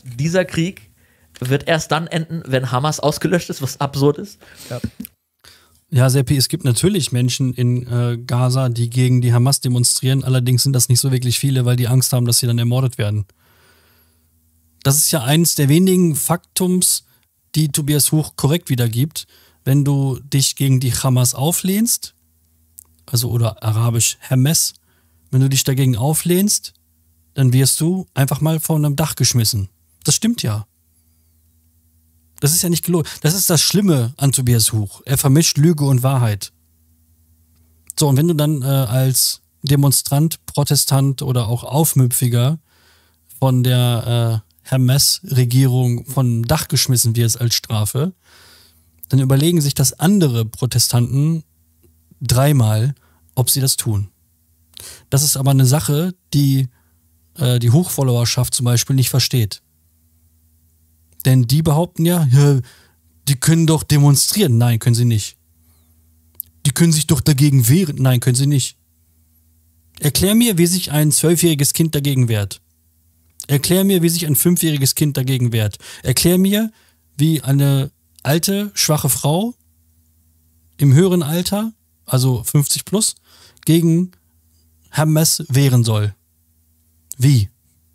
dieser Krieg wird erst dann enden, wenn Hamas ausgelöscht ist, was absurd ist. Ja. Ja, Seppi, es gibt natürlich Menschen in Gaza, die gegen die Hamas demonstrieren. Allerdings sind das nicht so wirklich viele, weil die Angst haben, dass sie dann ermordet werden. Das ist ja eines der wenigen Faktums, die Tobias Huch korrekt wiedergibt. Wenn du dich gegen die Hamas auflehnst, also oder arabisch Hamas, wenn du dich dagegen auflehnst, dann wirst du einfach mal von einem Dach geschmissen. Das stimmt ja. Das ist ja nicht gelogen. Das ist das Schlimme an Tobias Huch. Er vermischt Lüge und Wahrheit. So, und wenn du dann als Demonstrant, Protestant oder auch Aufmüpfiger von der Hamas-Regierung vom Dach geschmissen wirst als Strafe, dann überlegen sich das andere Protestanten dreimal, ob sie das tun. Das ist aber eine Sache, die die Huch-Followerschaft zum Beispiel nicht versteht. Denn die behaupten ja, die können doch demonstrieren. Nein, können sie nicht. Die können sich doch dagegen wehren. Nein, können sie nicht. Erklär mir, wie sich ein 12-jähriges Kind dagegen wehrt. Erklär mir, wie sich ein 5-jähriges Kind dagegen wehrt. Erklär mir, wie eine alte, schwache Frau im höheren Alter, also 50 plus, gegen Hamas wehren soll. Wie?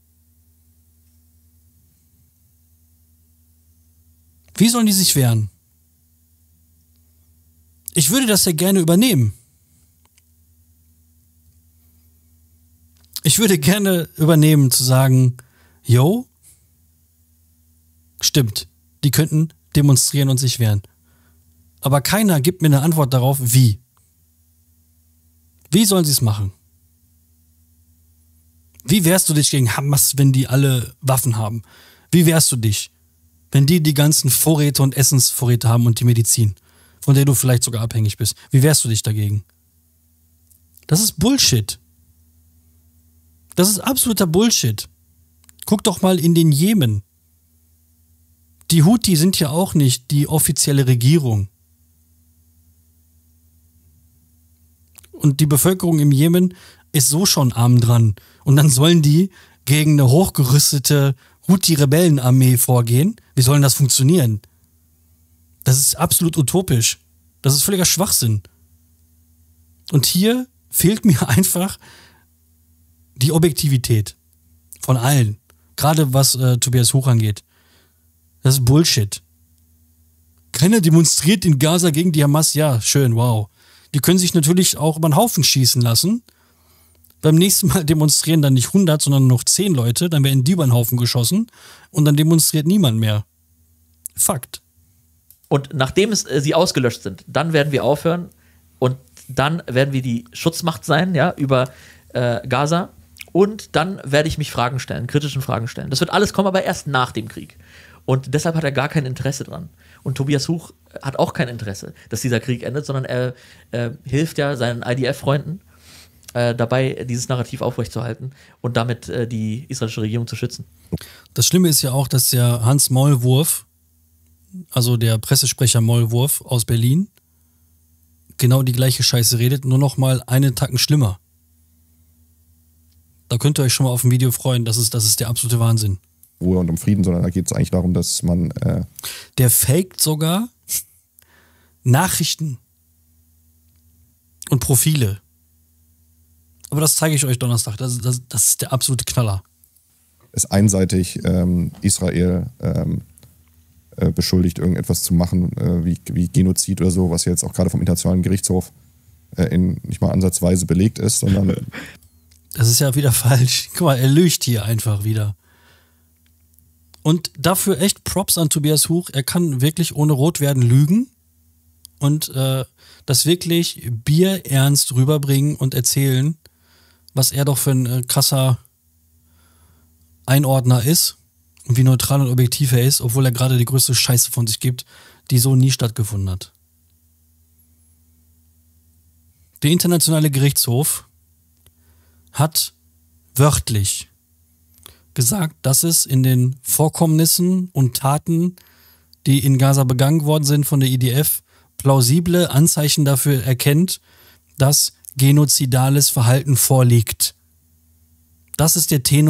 Wie sollen die sich wehren? Ich würde das ja gerne übernehmen. Ich würde gerne übernehmen, zu sagen, yo, stimmt, die könnten demonstrieren und sich wehren. Aber keiner gibt mir eine Antwort darauf, wie. Wie sollen sie es machen? Wie wehrst du dich gegen Hamas, wenn die alle Waffen haben? Wie wehrst du dich, wenn die ganzen Vorräte und Essensvorräte haben und die Medizin, von der du vielleicht sogar abhängig bist? Wie wehrst du dich dagegen? Das ist Bullshit. Das ist absoluter Bullshit. Guck doch mal in den Jemen. Die Houthi sind ja auch nicht die offizielle Regierung. Und die Bevölkerung im Jemen ist so schon arm dran. Und dann sollen die gegen eine hochgerüstete Houthi-Rebellenarmee vorgehen. Wie soll denn das funktionieren? Das ist absolut utopisch. Das ist völliger Schwachsinn. Und hier fehlt mir einfach die Objektivität von allen. Gerade was Tobias Huch angeht. Das ist Bullshit. Keiner demonstriert in Gaza gegen die Hamas. Ja, schön, wow. Die können sich natürlich auch über den Haufen schießen lassen. Beim nächsten Mal demonstrieren dann nicht 100, sondern noch 10 Leute. Dann werden die über den Haufen geschossen. Und dann demonstriert niemand mehr. Fakt. Und nachdem sie ausgelöscht sind, dann werden wir aufhören. Und dann werden wir die Schutzmacht sein, ja, über Gaza. Und dann werde ich mich Fragen stellen, kritischen Fragen stellen. Das wird alles kommen, aber erst nach dem Krieg. Und deshalb hat er gar kein Interesse dran. Und Tobias Huch hat auch kein Interesse, dass dieser Krieg endet, sondern er hilft ja seinen IDF-Freunden dabei, dieses Narrativ aufrechtzuerhalten und damit die israelische Regierung zu schützen. Das Schlimme ist ja auch, dass der Hans Mollwurf, also der Pressesprecher Mollwurf aus Berlin, genau die gleiche Scheiße redet, nur noch mal einen Tacken schlimmer. Da könnt ihr euch schon mal auf ein Video freuen, das ist der absolute Wahnsinn. Ruhe und um Frieden, sondern da geht es eigentlich darum, dass man... Der faked sogar Nachrichten und Profile. Aber das zeige ich euch Donnerstag. Das ist der absolute Knaller. Es einseitig Israel beschuldigt, irgendetwas zu machen, wie Genozid oder so, was jetzt auch gerade vom Internationalen Gerichtshof nicht mal ansatzweise belegt ist, sondern... Das ist ja wieder falsch. Guck mal, er lügt hier einfach wieder. Und dafür echt Props an Tobias Huch. Er kann wirklich ohne rot werden lügen und das wirklich bierernst rüberbringen und erzählen, was er doch für ein krasser Einordner ist und wie neutral und objektiv er ist, obwohl er gerade die größte Scheiße von sich gibt, die so nie stattgefunden hat. Der Internationale Gerichtshof hat wörtlich gesagt, dass es in den Vorkommnissen und Taten, die in Gaza begangen worden sind von der IDF, plausible Anzeichen dafür erkennt, dass genozidales Verhalten vorliegt. Das ist der Tenor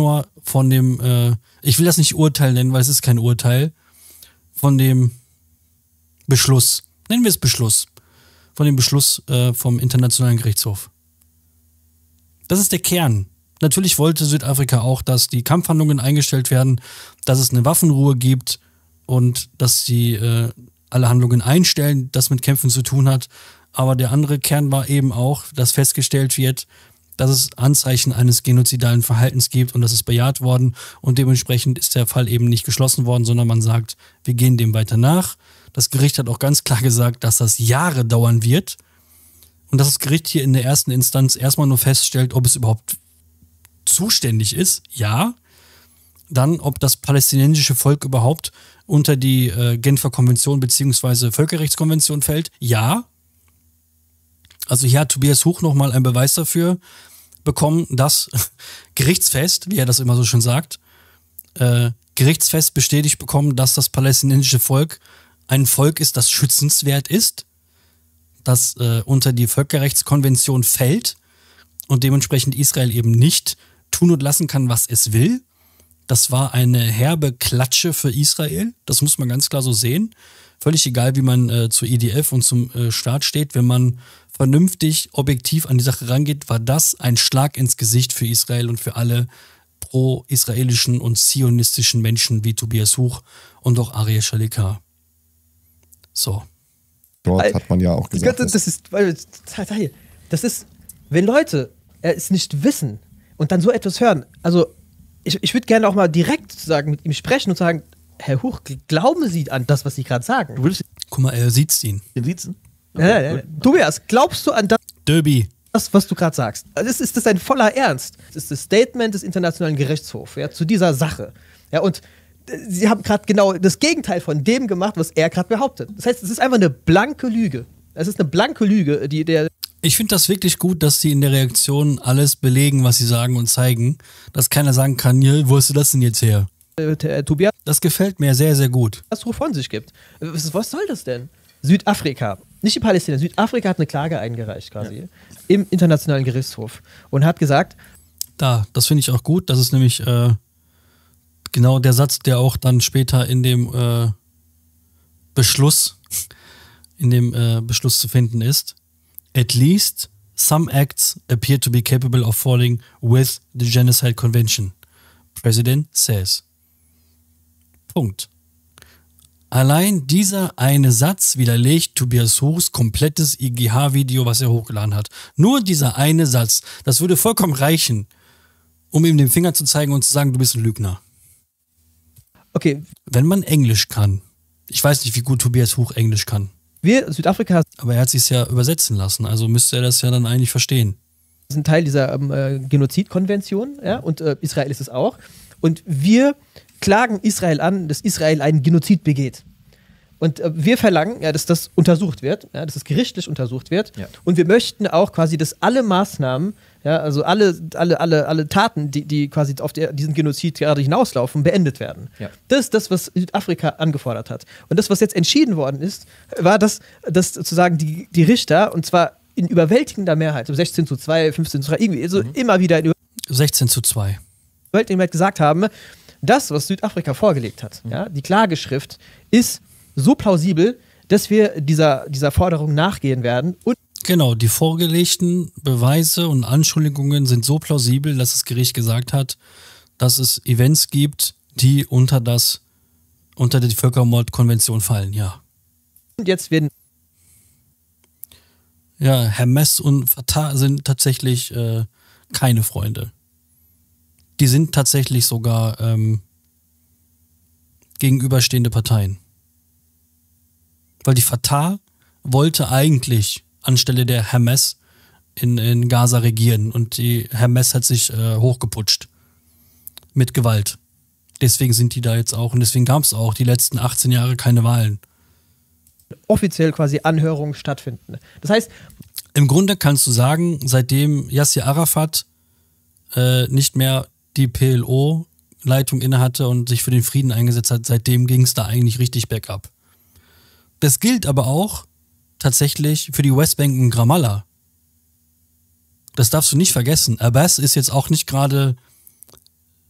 von dem, ich will das nicht Urteil nennen, weil es ist kein Urteil, von dem Beschluss, nennen wir es Beschluss, von dem Beschluss vom Internationalen Gerichtshof. Das ist der Kern. Natürlich wollte Südafrika auch, dass die Kampfhandlungen eingestellt werden, dass es eine Waffenruhe gibt und dass sie alle Handlungen einstellen, das mit Kämpfen zu tun hat. Aber der andere Kern war eben auch, dass festgestellt wird, dass es Anzeichen eines genozidalen Verhaltens gibt und das ist bejaht worden und dementsprechend ist der Fall eben nicht geschlossen worden, sondern man sagt, wir gehen dem weiter nach. Das Gericht hat auch ganz klar gesagt, dass das Jahre dauern wird und dass das Gericht hier in der ersten Instanz erstmal nur feststellt, ob es überhaupt zuständig ist, ja. Dann, ob das palästinensische Volk überhaupt unter die Genfer Konvention bzw. Völkerrechtskonvention fällt, ja. Also hier hat Tobias Huch nochmal einen Beweis dafür bekommen, dass gerichtsfest, wie er das immer so schön sagt, gerichtsfest bestätigt bekommen, dass das palästinensische Volk ein Volk ist, das schützenswert ist, das unter die Völkerrechtskonvention fällt und dementsprechend Israel eben nicht tun und lassen kann, was es will. Das war eine herbe Klatsche für Israel, das muss man ganz klar so sehen. Völlig egal, wie man zur IDF und zum Staat steht, wenn man vernünftig, objektiv an die Sache rangeht, war das ein Schlag ins Gesicht für Israel und für alle pro-israelischen und zionistischen Menschen wie Tobias Huch und auch Ariel Shalika. So. Dort hat man ja auch gesagt, das ist, wenn Leute es nicht wissen und dann so etwas hören, also ich würde gerne auch mal direkt sagen, mit ihm sprechen und sagen, Herr Huch, glauben Sie an das, was Sie gerade sagen? Guck mal, er sieht's ihn. Den Siezen? Ja. Tobias, glaubst du an Derby. das, was du gerade sagst? Also ist das ein voller Ernst? Das ist das Statement des Internationalen Gerichtshofs, ja, zu dieser Sache. Ja, und Sie haben gerade genau das Gegenteil von dem gemacht, was er gerade behauptet. Das heißt, es ist einfach eine blanke Lüge. Es ist eine blanke Lüge, die der. Ich finde das wirklich gut, dass sie in der Reaktion alles belegen, was sie sagen und zeigen. Dass keiner sagen kann, ja, wo hast du das denn jetzt her? Tobias Das gefällt mir sehr, sehr gut. Ruf von sich gibt. Was soll das denn? Südafrika, nicht die Palästina, Südafrika hat eine Klage eingereicht quasi im Internationalen Gerichtshof und hat gesagt, Das finde ich auch gut. Das ist nämlich genau der Satz, der auch dann später in dem Beschluss zu finden ist. At least some acts appear to be capable of falling with the Genocide Convention. President says. Punkt. Allein dieser eine Satz widerlegt Tobias Huchs komplettes IGH-Video, was er hochgeladen hat. Nur dieser eine Satz, das würde vollkommen reichen, um ihm den Finger zu zeigen und zu sagen, du bist ein Lügner. okay, Wenn man Englisch kann, ich weiß nicht, wie gut Tobias Huch Englisch kann, Südafrika aber er hat sich ja übersetzen lassen, also müsste er das ja dann eigentlich verstehen. ist ein Teil dieser Genozidkonvention, ja, und Israel ist es auch. Und wir klagen Israel an, dass Israel einen Genozid begeht. Und wir verlangen, ja, dass das untersucht wird, ja, dass es gerichtlich untersucht wird. Ja. Und wir möchten auch quasi, dass alle Maßnahmen, ja, also alle Taten, die quasi auf diesen Genozid gerade hinauslaufen, beendet werden. Ja. Das ist das, was Südafrika angefordert hat. Und das, was jetzt entschieden worden ist, war, dass sozusagen die Richter, und zwar in überwältigender Mehrheit, so 16:2, 15:3, irgendwie, so immer wieder in 16:2. überwältigender Mehrheit gesagt haben, das, was Südafrika vorgelegt hat, ja, die Klageschrift, ist so plausibel, dass wir dieser Forderung nachgehen werden. Und Genau, die vorgelegten Beweise und Anschuldigungen sind so plausibel, dass das Gericht gesagt hat, dass es Events gibt, die unter die Völkermordkonvention fallen, ja. jetzt werden Ja, Hamas und Fatah sind tatsächlich keine Freunde. Die sind tatsächlich sogar gegenüberstehende Parteien. Weil die Fatah wollte eigentlich anstelle der Hamas in Gaza regieren und die Hamas hat sich hochgeputscht. Mit Gewalt. Deswegen sind die da jetzt auch und deswegen gab es auch die letzten 18 Jahre keine Wahlen. offiziell quasi Anhörungen stattfinden. Das heißt, Im Grunde kannst du sagen, seitdem Yasser Arafat nicht mehr die PLO-Leitung innehatte und sich für den Frieden eingesetzt hat, seitdem ging es da eigentlich richtig bergab. Das gilt aber auch tatsächlich für die Westbank und Ramallah. Das darfst du nicht vergessen. Abbas ist jetzt auch nicht gerade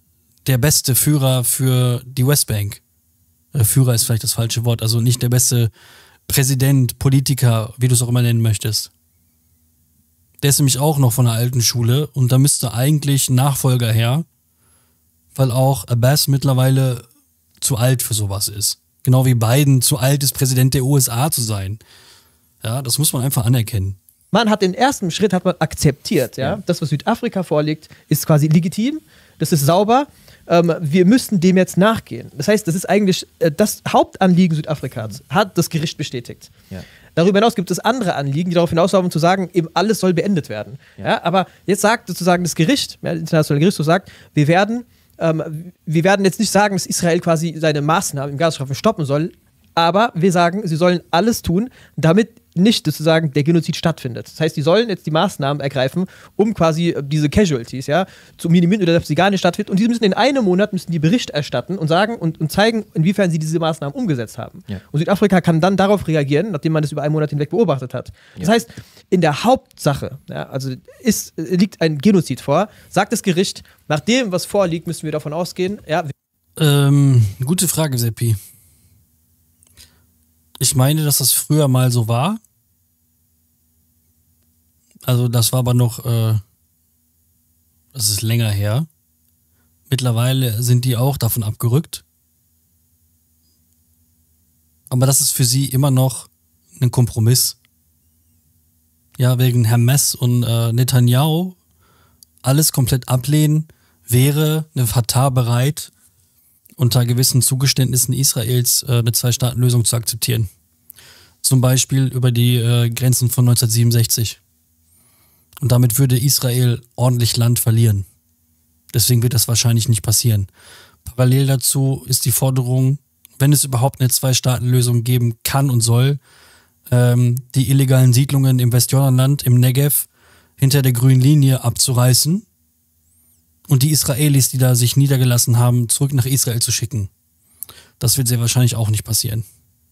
der beste Führer für die Westbank. Führer ist vielleicht das falsche Wort, also nicht der beste Präsident, Politiker, wie du es auch immer nennen möchtest. Der ist nämlich auch noch von der alten Schule und da müsste eigentlich ein Nachfolger her, weil auch Abbas mittlerweile zu alt für sowas ist. Genau wie Biden zu alt ist, Präsident der USA zu sein. Ja, das muss man einfach anerkennen. Man hat den ersten Schritt hat man akzeptiert. Ja? Das, was Südafrika vorliegt, ist quasi legitim. Das ist sauber. Wir müssten dem jetzt nachgehen. Das heißt, das ist eigentlich das Hauptanliegen Südafrikas, hat das Gericht bestätigt. Ja. Darüber hinaus gibt es andere Anliegen, die darauf hinauslaufen, zu sagen, eben alles soll beendet werden. Ja, aber jetzt sagt sozusagen das Gericht, das internationale Gerichtshof sagt, wir werden jetzt nicht sagen, dass Israel quasi seine Maßnahmen im Gazastreifen stoppen soll, aber wir sagen, sie sollen alles tun, damit nicht sozusagen der Genozid stattfindet. Das heißt, die sollen jetzt die Maßnahmen ergreifen, um quasi diese Casualties zu minimieren oder dass sie gar nicht stattfinden. Und die müssen in einem Monat die Bericht erstatten und sagen und zeigen, inwiefern sie diese Maßnahmen umgesetzt haben. Ja. Und Südafrika kann dann darauf reagieren, nachdem man das über einen Monat hinweg beobachtet hat. Das heißt, in der Hauptsache, liegt ein Genozid vor, sagt das Gericht, nach dem, was vorliegt, müssen wir davon ausgehen. Gute Frage, Seppi. Ich meine, dass das früher mal so war. Also das war aber noch, das ist länger her. Mittlerweile sind die auch davon abgerückt. Aber das ist für sie immer noch ein Kompromiss. Ja, wegen Hamas und Netanyahu alles komplett ablehnen, wäre eine Fatah bereit, unter gewissen Zugeständnissen Israels eine Zwei-Staaten-Lösung zu akzeptieren. Zum Beispiel über die Grenzen von 1967. Und damit würde Israel ordentlich Land verlieren. Deswegen wird das wahrscheinlich nicht passieren. Parallel dazu ist die Forderung, wenn es überhaupt eine Zwei-Staaten-Lösung geben kann und soll, die illegalen Siedlungen im Westjordanland, im Negev, hinter der grünen Linie abzureißen und die Israelis, die da sich niedergelassen haben, zurück nach Israel zu schicken. Das wird sehr wahrscheinlich auch nicht passieren.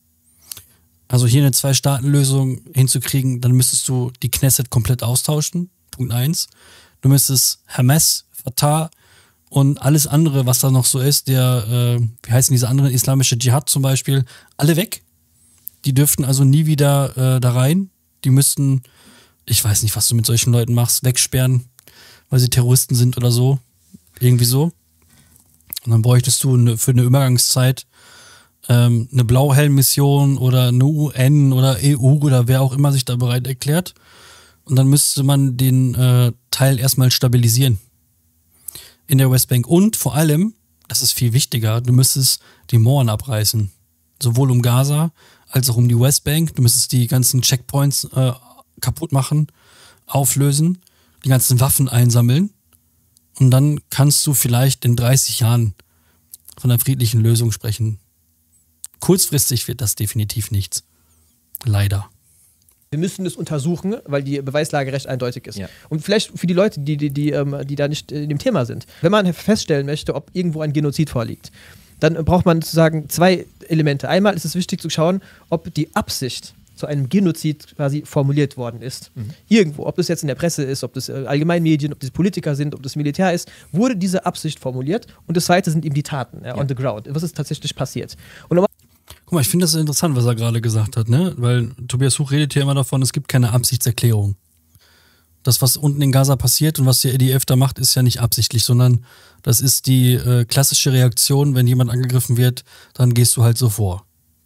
Also hier eine Zwei-Staaten-Lösung hinzukriegen, dann müsstest du die Knesset komplett austauschen. Punkt 1. Du müsstest Hamas, Fatah und alles andere, was da noch so ist, wie heißen diese anderen, islamische Dschihad zum Beispiel, alle weg. Die dürften also nie wieder da rein. Die müssten, ich weiß nicht, was du mit solchen Leuten machst, wegsperren, weil sie Terroristen sind oder so. Irgendwie so. Und dann bräuchtest du für eine Übergangszeit eine Blauhelm-Mission oder eine UN oder EU oder wer auch immer sich da bereit erklärt. Und dann müsste man den Teil erstmal stabilisieren in der Westbank. Und vor allem, das ist viel wichtiger, du müsstest die Mauern abreißen. Sowohl um Gaza als auch um die Westbank. Du müsstest die ganzen Checkpoints kaputt machen, auflösen, die ganzen Waffen einsammeln. Und dann kannst du vielleicht in 30 Jahren von einer friedlichen Lösung sprechen. Kurzfristig wird das definitiv nichts. Leider. Wir müssen es untersuchen, weil die Beweislage recht eindeutig ist. Ja. Und vielleicht für die Leute, die da nicht in dem Thema sind. Wenn man feststellen möchte, ob irgendwo ein Genozid vorliegt, dann braucht man sozusagen zwei Elemente. Einmal ist es wichtig zu schauen, ob die Absicht zu einem Genozid quasi formuliert worden ist. Irgendwo, ob das jetzt in der Presse ist, ob das Allgemeinmedien, ob das Politiker sind, ob das Militär ist, wurde diese Absicht formuliert. Und das Zweite sind eben die Taten, on the ground. Was ist tatsächlich passiert? Und guck mal, ich finde das interessant, was er gerade gesagt hat, ne? Weil Tobias Huch redet hier immer davon, es gibt keine Absichtserklärung. Das, was unten in Gaza passiert und was die IDF da macht, ist ja nicht absichtlich, sondern das ist die klassische Reaktion, wenn jemand angegriffen wird, dann gehst du halt so vor.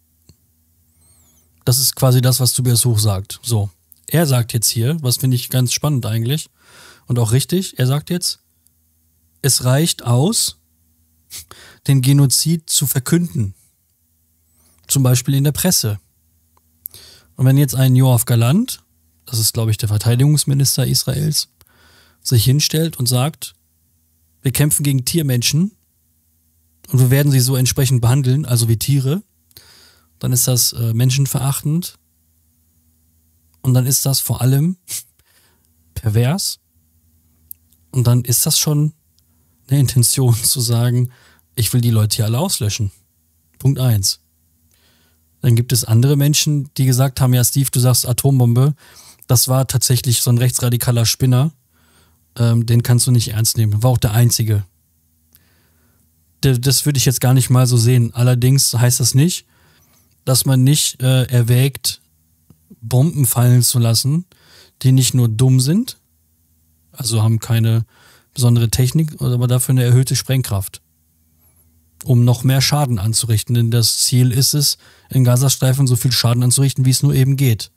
Das ist quasi das, was Tobias Huch sagt. So. Er sagt jetzt hier, was finde ich ganz spannend eigentlich und auch richtig, er sagt jetzt, es reicht aus, den Genozid zu verkünden. Zum Beispiel in der Presse. Und wenn jetzt ein Yoav Galant, das ist glaube ich der Verteidigungsminister Israels, sich hinstellt und sagt, wir kämpfen gegen Tiermenschen und wir werden sie so entsprechend behandeln, also wie Tiere, dann ist das menschenverachtend und dann ist das vor allem pervers und dann ist das schon eine Intention zu sagen, ich will die Leute hier alle auslöschen. Punkt 1. Dann gibt es andere Menschen, die gesagt haben, ja Steve, du sagst Atombombe, das war tatsächlich so ein rechtsradikaler Spinner, den kannst du nicht ernst nehmen. War auch der Einzige. Das würde ich jetzt gar nicht mal so sehen. Allerdings heißt das nicht, dass man nicht erwägt, Bomben fallen zu lassen, die nicht nur dumm sind, also haben keine besondere Technik, aber dafür eine erhöhte Sprengkraft, um noch mehr Schaden anzurichten. Denn das Ziel ist es, in Gazastreifen so viel Schaden anzurichten, wie es nur eben geht.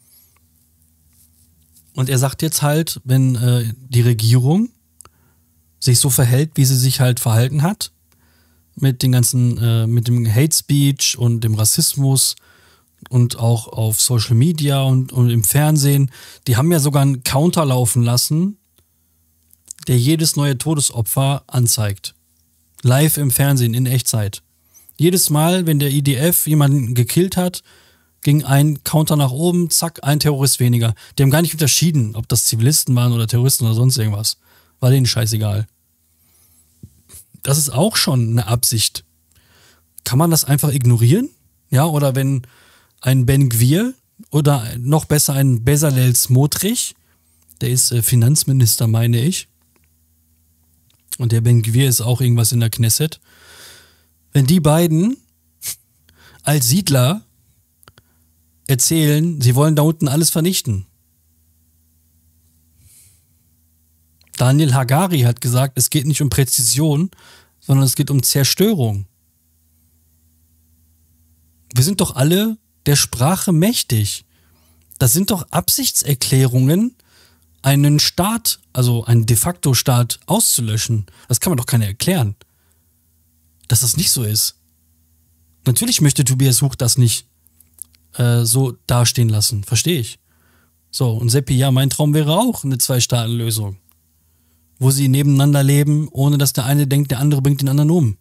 Und er sagt jetzt halt, wenn die Regierung sich so verhält, wie sie sich halt verhalten hat, mit den ganzen, mit dem Hate Speech und dem Rassismus und auch auf Social Media und im Fernsehen, die haben ja sogar einen Counter laufen lassen, der jedes neue Todesopfer anzeigt. Live im Fernsehen, in Echtzeit. Jedes Mal, wenn der IDF jemanden gekillt hat, ging ein Counter nach oben, zack, ein Terrorist weniger. Die haben gar nicht unterschieden, ob das Zivilisten waren oder Terroristen oder sonst irgendwas. War denen scheißegal. Das ist auch schon eine Absicht. Kann man das einfach ignorieren? Ja, oder wenn ein Ben Gvir oder noch besser ein Bezalel Smotrich, der ist Finanzminister, meine ich, und der Ben Gvir ist auch irgendwas in der Knesset, wenn die beiden als Siedler erzählen, sie wollen da unten alles vernichten. Daniel Hagari hat gesagt, es geht nicht um Präzision, sondern es geht um Zerstörung. Wir sind doch alle der Sprache mächtig. Das sind doch Absichtserklärungen, einen Staat, also einen de facto Staat auszulöschen. Das kann man doch keiner erklären, dass das nicht so ist. Natürlich möchte Tobias Huch das nicht so dastehen lassen, verstehe ich. So, und Seppi, ja, mein Traum wäre auch eine Zwei-Staaten-Lösung, wo sie nebeneinander leben, ohne dass der eine denkt, der andere bringt den anderen um.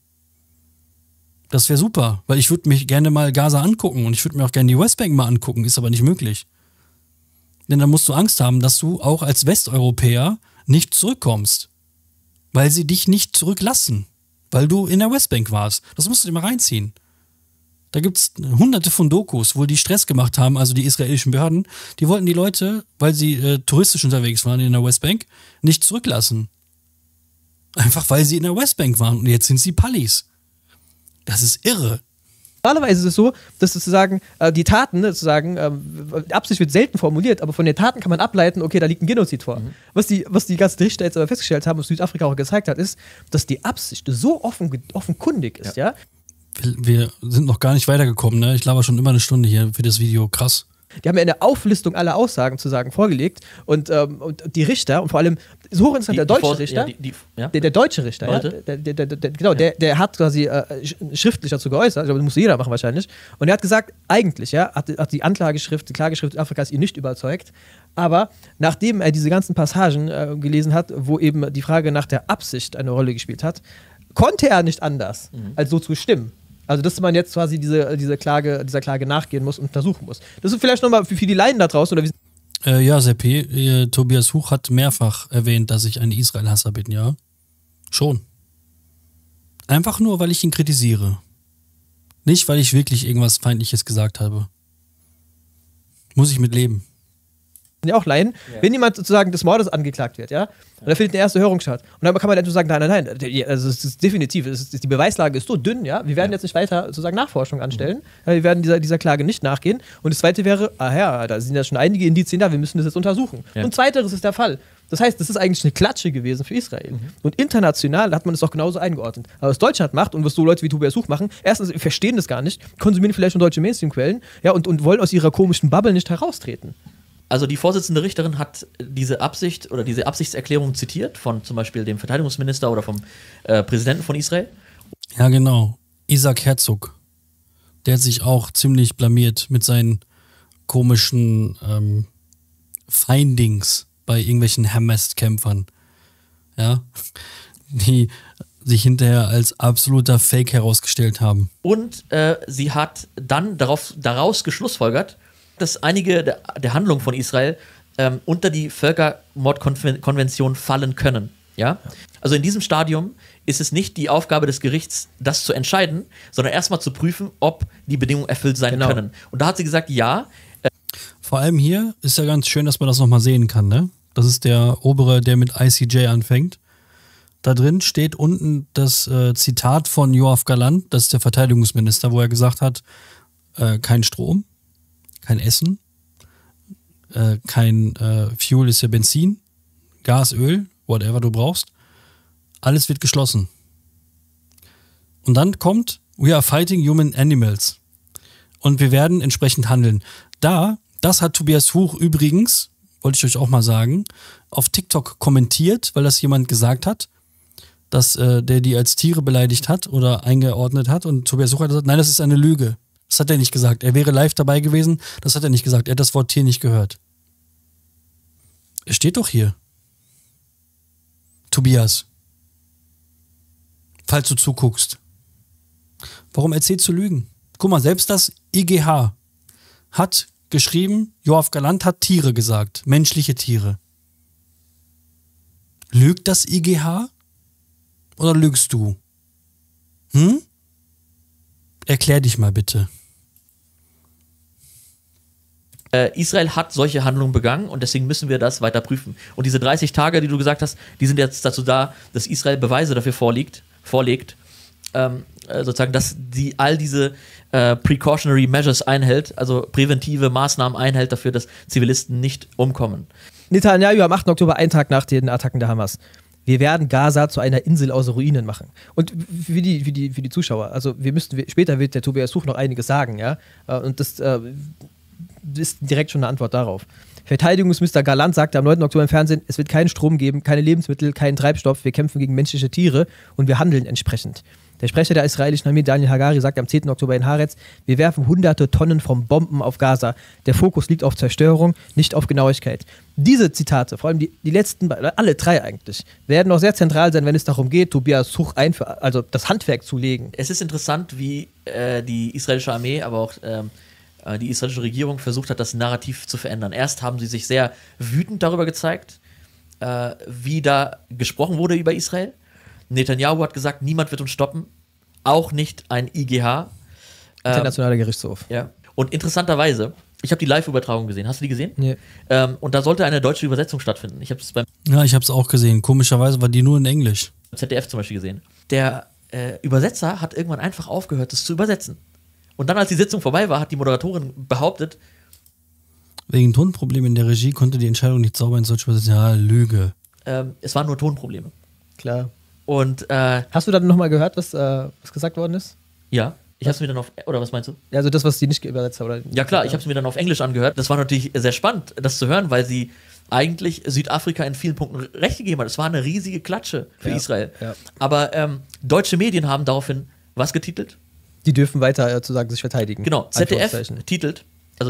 Das wäre super, weil ich würde mich gerne mal Gaza angucken und ich würde mir auch gerne die Westbank mal angucken, ist aber nicht möglich. Denn dann musst du Angst haben, dass du auch als Westeuropäer nicht zurückkommst, weil sie dich nicht zurücklassen, weil du in der Westbank warst. Das musst du dir mal reinziehen. Da gibt es hunderte von Dokus, wo die Stress gemacht haben, also die israelischen Behörden, die wollten die Leute, weil sie touristisch unterwegs waren in der Westbank, nicht zurücklassen. Einfach weil sie in der Westbank waren und jetzt sind sie Pallis. Das ist irre. Normalerweise ist es so, dass sozusagen die Taten, sozusagen, die Absicht wird selten formuliert, aber von den Taten kann man ableiten, okay, da liegt ein Genozid vor. Was die ganzen Richter jetzt aber festgestellt haben, was Südafrika auch gezeigt hat, ist, dass die Absicht so offenkundig ist, ja. Wir sind noch gar nicht weitergekommen, ne? Ich laber schon immer eine Stunde hier für das Video, krass. Die haben ja eine Auflistung aller Aussagen vorgelegt und die Richter und vor allem so hochinteressant der deutsche Richter, der deutsche Richter, ja, der hat quasi schriftlich dazu geäußert, das muss jeder machen wahrscheinlich, und er hat gesagt, eigentlich hat die Klageschrift Afrikas ihn nicht überzeugt, aber nachdem er diese ganzen Passagen gelesen hat, wo eben die Frage nach der Absicht eine Rolle gespielt hat, konnte er nicht anders, als so zu stimmen. Also, dass man jetzt quasi dieser Klage nachgehen muss und untersuchen muss. Das ist vielleicht nochmal für die Laien da draußen. Oder ja, Seppi, Tobias Huch hat mehrfach erwähnt, dass ich ein Israel-Hasser bin, ja? Schon. Einfach nur, weil ich ihn kritisiere. Nicht, weil ich wirklich irgendwas Feindliches gesagt habe. Muss ich mit leben. Ja auch Laien, wenn jemand sozusagen des Mordes angeklagt wird, ja, und da findet eine erste Hörung statt. Und dann kann man dann sagen, nein, also es ist definitiv, die Beweislage ist so dünn, ja, wir werden jetzt nicht weiter sozusagen Nachforschung anstellen, wir werden dieser Klage nicht nachgehen. Und das zweite wäre, da sind ja schon einige Indizien da, wir müssen das jetzt untersuchen. Ja. Und zweiteres ist der Fall. Das heißt, das ist eigentlich eine Klatsche gewesen für Israel. Und international hat man das auch genauso eingeordnet. Aber was Deutschland macht und was so Leute wie Tobias Huch machen, erstens, wir verstehen das gar nicht, konsumieren vielleicht schon deutsche Mainstream-Quellen, ja, und wollen aus ihrer komischen Bubble nicht heraustreten. Also die Vorsitzende Richterin hat diese Absicht oder diese Absichtserklärung zitiert von zum Beispiel dem Verteidigungsminister oder vom Präsidenten von Israel. Ja, genau. Isaac Herzog. Der hat sich auch ziemlich blamiert mit seinen komischen Findings bei irgendwelchen Hamas-Kämpfern. Ja, die sich hinterher als absoluter Fake herausgestellt haben. Und sie hat dann daraus geschlussfolgert, dass einige der Handlungen von Israel unter die Völkermordkonvention fallen können. Ja? Also in diesem Stadium ist es nicht die Aufgabe des Gerichts, das zu entscheiden, sondern erstmal zu prüfen, ob die Bedingungen erfüllt sein können. Und da hat sie gesagt, ja. Vor allem hier ist ja ganz schön, dass man das nochmal sehen kann. Ne? Das ist der obere, der mit ICJ anfängt. Da drin steht unten das Zitat von Yoav Galant, das ist der Verteidigungsminister, wo er gesagt hat, kein Strom, kein Essen, kein Fuel ist ja Benzin, Gas, Öl, whatever du brauchst. Alles wird geschlossen. Und dann kommt, we are fighting human animals. Und wir werden entsprechend handeln. Das hat Tobias Huch übrigens, wollte ich euch auch mal sagen, auf TikTok kommentiert, weil das jemand gesagt hat, dass der die als Tiere beleidigt hat oder eingeordnet hat. Und Tobias Huch hat gesagt, nein, das ist eine Lüge. Das hat er nicht gesagt. Er wäre live dabei gewesen. Das hat er nicht gesagt. Er hat das Wort Tier nicht gehört. Es steht doch hier. Tobias. Falls du zuguckst. Warum erzählst du Lügen? Guck mal, selbst das IGH hat geschrieben, Yoav Galant hat Tiere gesagt. Menschliche Tiere. Lügt das IGH? Oder lügst du? Erklär dich mal bitte. Israel hat solche Handlungen begangen und deswegen müssen wir das weiter prüfen. Und diese 30 Tage, die du gesagt hast, die sind jetzt dazu da, dass Israel Beweise dafür vorlegt, sozusagen, dass die all diese precautionary measures einhält, also präventive Maßnahmen einhält dafür, dass Zivilisten nicht umkommen. Netanyahu am 8. Oktober, einen Tag nach den Attacken der Hamas. Wir werden Gaza zu einer Insel aus Ruinen machen. Und für die Zuschauer, also später wird der Tobias Huch noch einiges sagen, ja. Und das ist direkt schon eine Antwort darauf. Verteidigungsminister Galant sagte am 9. Oktober im Fernsehen, es wird keinen Strom geben, keine Lebensmittel, keinen Treibstoff, wir kämpfen gegen menschliche Tiere und wir handeln entsprechend. Der Sprecher der israelischen Armee, Daniel Hagari, sagte am 10. Oktober in Haaretz, wir werfen hunderte Tonnen von Bomben auf Gaza. Der Fokus liegt auf Zerstörung, nicht auf Genauigkeit. Diese Zitate, vor allem die letzten, alle drei eigentlich, werden noch sehr zentral sein, wenn es darum geht, Tobias Huch also das Handwerk zu legen. Es ist interessant, wie die israelische Armee, aber auch die israelische Regierung versucht hat, das Narrativ zu verändern. Erst haben sie sich sehr wütend darüber gezeigt, wie da gesprochen wurde über Israel. Netanyahu hat gesagt, niemand wird uns stoppen, auch nicht ein IGH. Internationaler Gerichtshof. Ja. Und interessanterweise, ich habe die Live-Übertragung gesehen. Hast du die gesehen? Nee. Und da sollte eine deutsche Übersetzung stattfinden. Ich habe es beim ich habe es auch gesehen. Komischerweise war die nur in Englisch. ZDF zum Beispiel gesehen. Der Übersetzer hat irgendwann einfach aufgehört, das zu übersetzen. Und dann, als die Sitzung vorbei war, hat die Moderatorin behauptet, wegen Tonproblemen in der Regie konnte die Entscheidung nicht sauber ins Deutsch übersetzen. Ja, Lüge. Es waren nur Tonprobleme. Klar. Und hast du dann nochmal gehört, was gesagt worden ist? Ja, ich habe es mir dann oder was meinst du? Ja, also das, was die nicht übersetzt haben. Oder ja klar, ich habe es mir dann auf Englisch angehört. Das war natürlich sehr spannend, das zu hören, weil sie eigentlich Südafrika in vielen Punkten Recht gegeben hat. Es war eine riesige Klatsche für Israel. Ja. Aber deutsche Medien haben daraufhin was getitelt? Die dürfen weiter sozusagen sich verteidigen. Genau, ZDF titelt,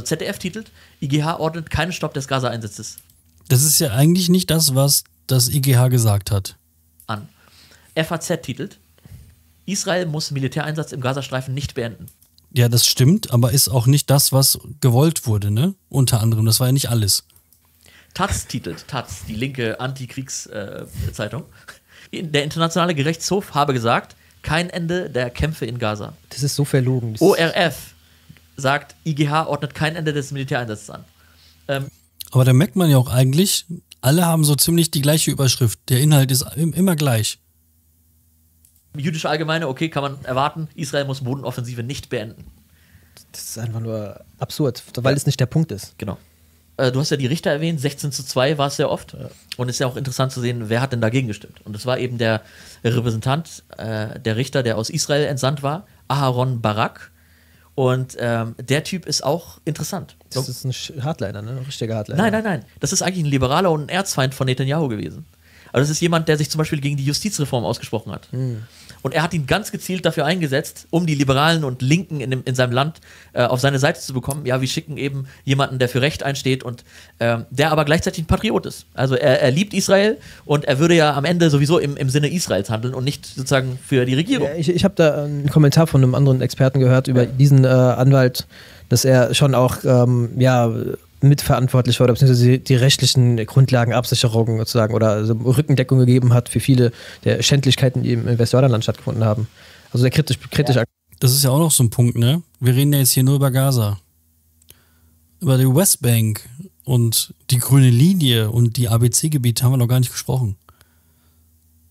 IGH ordnet keinen Stopp des Gaza-Einsatzes Das ist ja eigentlich nicht das, was das IGH gesagt hat. an. FAZ titelt, Israel muss Militäreinsatz im Gazastreifen nicht beenden. Ja, das stimmt, aber ist auch nicht das, was gewollt wurde, ne? Unter anderem, das war ja nicht alles. Taz titelt, Taz, die linke Antikriegszeitung, der Internationale Gerichtshof habe gesagt, kein Ende der Kämpfe in Gaza. Das ist so verlogen. ORF sagt, IGH ordnet kein Ende des Militäreinsatzes an. Aber da merkt man ja auch eigentlich, alle haben so ziemlich die gleiche Überschrift. Der Inhalt ist immer gleich. Jüdische Allgemeine, okay, kann man erwarten, Israel muss Bodenoffensive nicht beenden. Das ist einfach nur absurd, weil es nicht der Punkt ist. Genau. Du hast ja die Richter erwähnt, 16:2 war es sehr oft. Ja. Und es ist ja auch interessant zu sehen, wer hat denn dagegen gestimmt. Und das war eben der Repräsentant, der Richter, der aus Israel entsandt war, Aharon Barak. Und der Typ ist auch interessant. Das ist ein Hardliner, ne? Ein richtiger Hardliner. Nein. Das ist eigentlich ein Liberaler und ein Erzfeind von Netanyahu gewesen. Also das ist jemand, der sich zum Beispiel gegen die Justizreform ausgesprochen hat. Und er hat ihn ganz gezielt dafür eingesetzt, um die Liberalen und Linken in seinem Land auf seine Seite zu bekommen. Ja, wir schicken eben jemanden, der für Recht einsteht und der aber gleichzeitig ein Patriot ist. Also er liebt Israel und er würde ja am Ende sowieso im Sinne Israels handeln und nicht sozusagen für die Regierung. Ja, ich habe da einen Kommentar von einem anderen Experten gehört über diesen Anwalt, dass er schon auch mitverantwortlich war, beziehungsweise die rechtlichen Grundlagenabsicherung sozusagen oder also Rückendeckung gegeben hat für viele der Schändlichkeiten, die im Westjordanland stattgefunden haben. Also sehr kritisch. Ja. Das ist ja auch noch so ein Punkt, ne? Wir reden ja jetzt hier nur über Gaza. Über die Westbank und die grüne Linie und die ABC-Gebiete haben wir noch gar nicht gesprochen.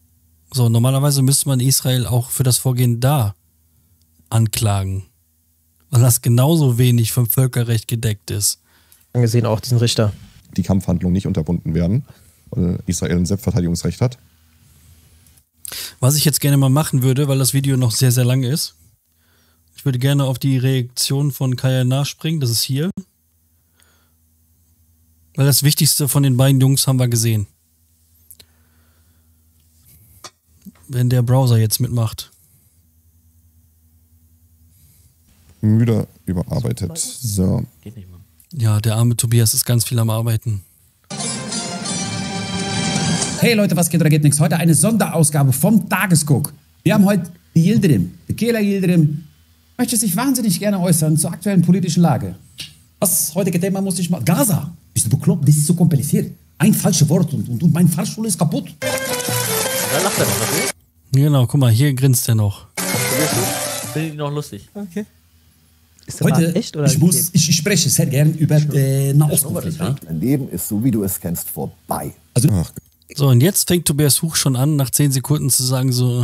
So, normalerweise müsste man Israel auch für das Vorgehen da anklagen. Weil das genauso wenig vom Völkerrecht gedeckt ist. Angesehen auch diesen Richter. Die Kampfhandlungen nicht unterbunden werden, weil Israel ein Selbstverteidigungsrecht hat. Was ich jetzt gerne mal machen würde, weil das Video noch sehr, sehr lang ist. Ich würde gerne auf die Reaktion von Kaya nachspringen. Das ist hier. Weil das Wichtigste von den beiden Jungs haben wir gesehen. Wenn der Browser jetzt mitmacht. Müde überarbeitet. So. Geht nicht, Mann. Ja, der arme Tobias ist ganz viel am Arbeiten. Hey Leute, was geht oder geht nichts? Heute eine Sonderausgabe vom Tagesguck. Wir haben heute die Yildirim, die Kehla Yildirim, möchte sich wahnsinnig gerne äußern zur aktuellen politischen Lage. Was heutige Thema muss ich mal... Gaza! Bist du bekloppt? Das ist so kompliziert. Ein falsches Wort und mein Fahrstuhl ist kaputt. Da lacht er noch, was? Genau, guck mal, hier grinst er noch. Finde ich noch lustig. Okay. Ist das Heute, echt oder ich spreche sehr gern über Nahostkonflikt. Ja? Dein Leben ist so, wie du es kennst, vorbei. Ach, So, und jetzt fängt Tobias Huch schon an, nach 10 Sekunden zu sagen so...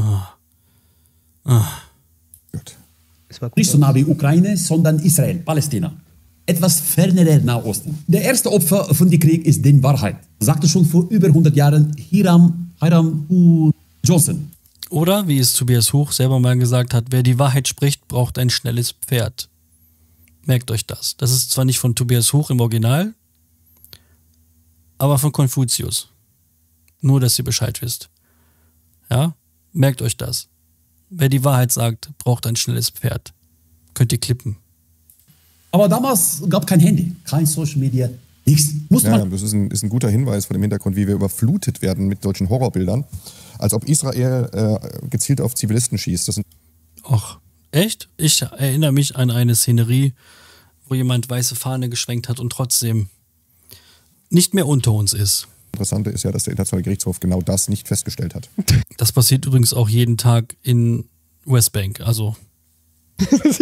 gut. Ist mal gut. Nicht so nah wie Ukraine, sondern Israel, Palästina. Etwas fernerer Nahosten. Der erste Opfer von dem Krieg ist die Wahrheit. Sagte schon vor über 100 Jahren Hiram Johnson. Oder, wie es Tobias Huch selber mal gesagt hat, wer die Wahrheit spricht, braucht ein schnelles Pferd. Merkt euch das. Das ist zwar nicht von Tobias Huch im Original, aber von Konfuzius. Nur, dass ihr Bescheid wisst. Ja? Merkt euch das. Wer die Wahrheit sagt, braucht ein schnelles Pferd. Könnt ihr klippen. Aber damals gab kein Handy, kein Social Media, nichts. Musste Ja, man das ist ein guter Hinweis vor dem Hintergrund, wie wir überflutet werden mit solchen Horrorbildern. Als ob Israel gezielt auf Zivilisten schießt. Das sind Ach, echt? Ich erinnere mich an eine Szenerie, wo jemand weiße Fahne geschwenkt hat und trotzdem nicht mehr unter uns ist. Interessante ist ja, dass der Internationale Gerichtshof genau das nicht festgestellt hat. Das passiert übrigens auch jeden Tag in Westbank. Also, Das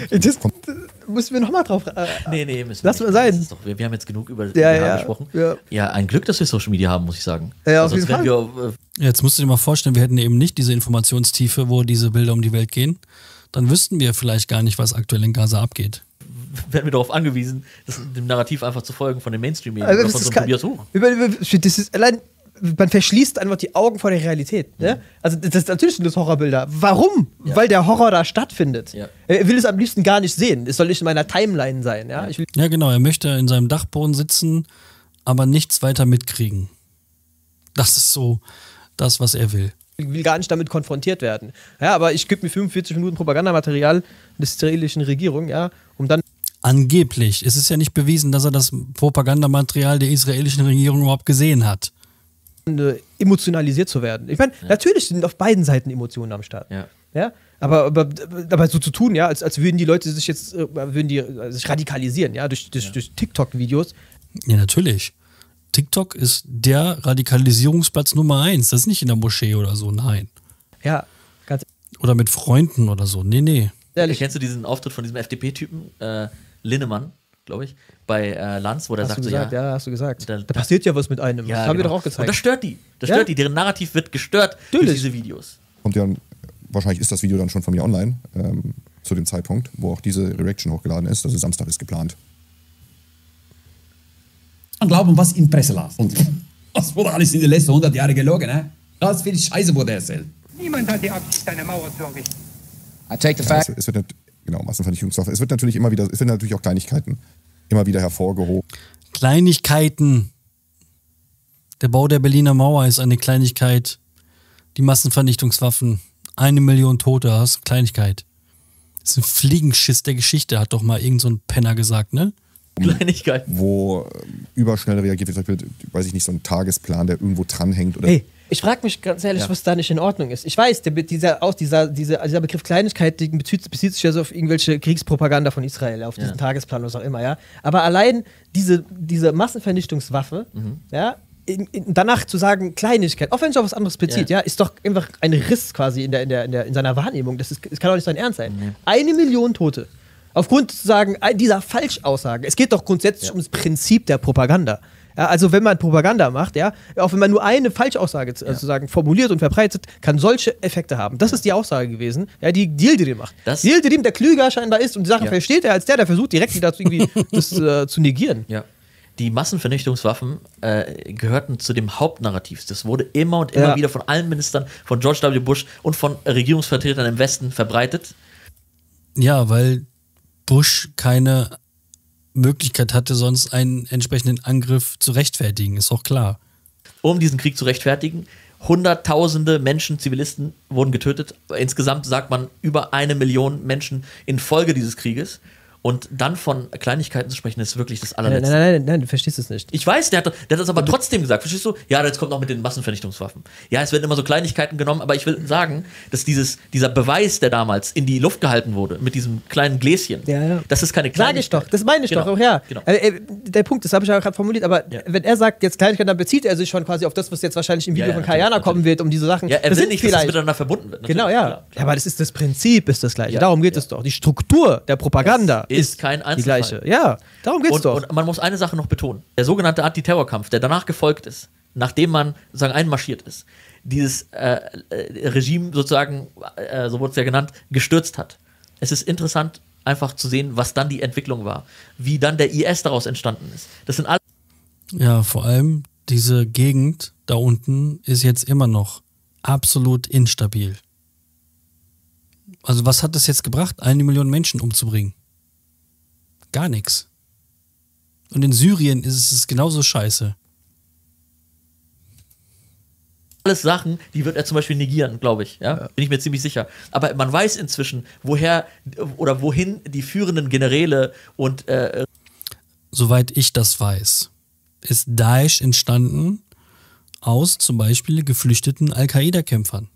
müssen wir nochmal drauf. Nee, müssen wir Lass nicht. mal sein. Das ist doch, wir haben jetzt genug über Ja, Iran ja, gesprochen. ja. Ja, ein Glück, dass wir Social Media haben, muss ich sagen. Ja, auf Sonst jeden wären wir, jetzt musst du dir mal vorstellen, wir hätten eben nicht diese Informationstiefe, wo diese Bilder um die Welt gehen. Dann wüssten wir vielleicht gar nicht, was aktuell in Gaza abgeht. werden wir darauf angewiesen, dem Narrativ einfach zu folgen von den Mainstream-Medien Also oder das von so ist einem Tobias Huch. das ist allein, man verschließt einfach die Augen vor der Realität. Ne? Also das natürlich sind das Horrorbilder. Warum? Ja. Weil der Horror da stattfindet. Ja. Er will es am liebsten gar nicht sehen. Es soll nicht in meiner Timeline sein. Ja? Ich will Ja, genau, er möchte in seinem Dachboden sitzen, aber nichts weiter mitkriegen. Das ist so das, was er will. gar nicht damit konfrontiert werden. Ja, aber ich gebe mir 45 Minuten Propagandamaterial der israelischen Regierung, ja, um dann Angeblich. Es ist ja nicht bewiesen, dass er das Propagandamaterial der israelischen Regierung überhaupt gesehen hat. emotionalisiert zu werden. Ich meine, natürlich sind auf beiden Seiten Emotionen am Start. Ja. Ja? Aber so zu tun, ja, als würden die Leute sich jetzt sich radikalisieren, ja, durch TikTok-Videos. Ja, natürlich. TikTok ist der Radikalisierungsplatz Nummer 1. Das ist nicht in der Moschee oder so, nein. Ja, ganz Oder mit Freunden oder so. Nee. ehrlich. Kennst du diesen Auftritt von diesem FDP-Typen, Linnemann, glaube ich, bei Lanz, wo der Hast sagt du so, gesagt, ja, ja, hast du gesagt. Da- Da passiert ja was mit einem. ja, das haben wir genau. doch auch gezeigt. Und das stört die. Das Ja. stört die. Deren Narrativ wird gestört durch Natürlich. diese Videos. Kommt ja, wahrscheinlich ist das Video dann schon von mir online, zu dem Zeitpunkt, wo auch diese Reaction hochgeladen ist. Also Samstag ist geplant. an glauben, was in Presse las. Und was wurde alles in den letzten 100 Jahren gelogen, ne? Das viel Scheiße wurde erzählt. Niemand hat die Absicht, eine Mauer zu errichten. I take the Ja, fact. es wird genau, Massenvernichtungswaffe. Es wird natürlich auch Kleinigkeiten immer wieder hervorgehoben. Kleinigkeiten. Der Bau der Berliner Mauer ist eine Kleinigkeit. Die Massenvernichtungswaffen. 1 Million Tote, das ist Kleinigkeit. Das ist ein Fliegenschiss der Geschichte, hat doch mal irgend so ein Penner gesagt, ne? Kleinigkeit. Wo überschnell reagiert wird, zum Beispiel, weiß ich nicht, so ein Tagesplan, der irgendwo dranhängt. Oder Hey, ich frage mich ganz ehrlich, Ja. was da nicht in Ordnung ist. Ich weiß, dieser Begriff Kleinigkeit bezieht sich ja so auf irgendwelche Kriegspropaganda von Israel, auf diesen Tagesplan oder was auch immer, ja. Aber allein diese Massenvernichtungswaffe, ja, danach zu sagen, Kleinigkeit, auch wenn es auf was anderes bezieht, ja, ist doch einfach ein Riss quasi in seiner Wahrnehmung. Das kann doch nicht sein Ernst sein. 1 Million Tote. Aufgrund sozusagen dieser Falschaussagen. Es geht doch grundsätzlich ums Prinzip der Propaganda. Ja, also wenn man Propaganda macht, ja, auch wenn man nur eine Falschaussage sozusagen formuliert und verbreitet, kann solche Effekte haben. Das ist die Aussage gewesen, ja, die Yildirim macht. Yildirim, der klüger scheinbar ist und die Sachen versteht, als der versucht direkt wieder das zu negieren. Ja. Die Massenvernichtungswaffen gehörten zu dem Hauptnarrativ. Das wurde immer und immer wieder von allen Ministern, von George W. Bush und von Regierungsvertretern im Westen verbreitet. Ja, weil Bush keine Möglichkeit hatte, sonst einen entsprechenden Angriff zu rechtfertigen, ist auch klar. Um diesen Krieg zu rechtfertigen, Hunderttausende Menschen, Zivilisten wurden getötet. Insgesamt sagt man über 1 Million Menschen infolge dieses Krieges. Und dann von Kleinigkeiten zu sprechen, ist wirklich das allerletzte. Nein, du verstehst es nicht. Ich weiß, der hat das aber trotzdem gesagt. Verstehst du? Ja, jetzt kommt noch mit den Massenvernichtungswaffen. Ja, es werden immer so Kleinigkeiten genommen, aber ich will sagen, dass dieser Beweis, der damals in die Luft gehalten wurde, mit diesem kleinen Gläschen, das ist keine Kleinigkeit. Sag ich doch, das meine ich doch auch, ja. Genau. Der Punkt, das habe ich ja gerade formuliert, aber wenn er sagt, jetzt Kleinigkeiten, dann bezieht er sich schon quasi auf das, was jetzt wahrscheinlich im Video von Kayana kommen wird, um diese Sachen. Ja, er will nicht, dass es miteinander verbunden wird. Genau, ja. Klar. Aber das Prinzip ist das gleiche. Darum geht es doch. Die Struktur der Propaganda ist kein Einzelfall. Die gleiche. Ja, darum geht's doch. Und man muss eine Sache noch betonen. Der sogenannte Antiterrorkampf, der danach gefolgt ist, nachdem man sozusagen einmarschiert ist, dieses Regime sozusagen, so wurde es ja genannt, gestürzt hat. Es ist interessant, einfach zu sehen, was dann die Entwicklung war. Wie dann der IS daraus entstanden ist. Das sind alle. Ja, vor allem diese Gegend da unten ist jetzt immer noch absolut instabil. Also was hat das jetzt gebracht, 1 Million Menschen umzubringen? Gar nichts. Und in Syrien ist es genauso scheiße. Alles Sachen, die wird er zum Beispiel negieren, glaube ich. Ja? Bin ich mir ziemlich sicher. Aber man weiß inzwischen, wohin die führenden Generäle und soweit ich das weiß, ist Daesh entstanden aus zum Beispiel geflüchteten Al-Qaida-Kämpfern.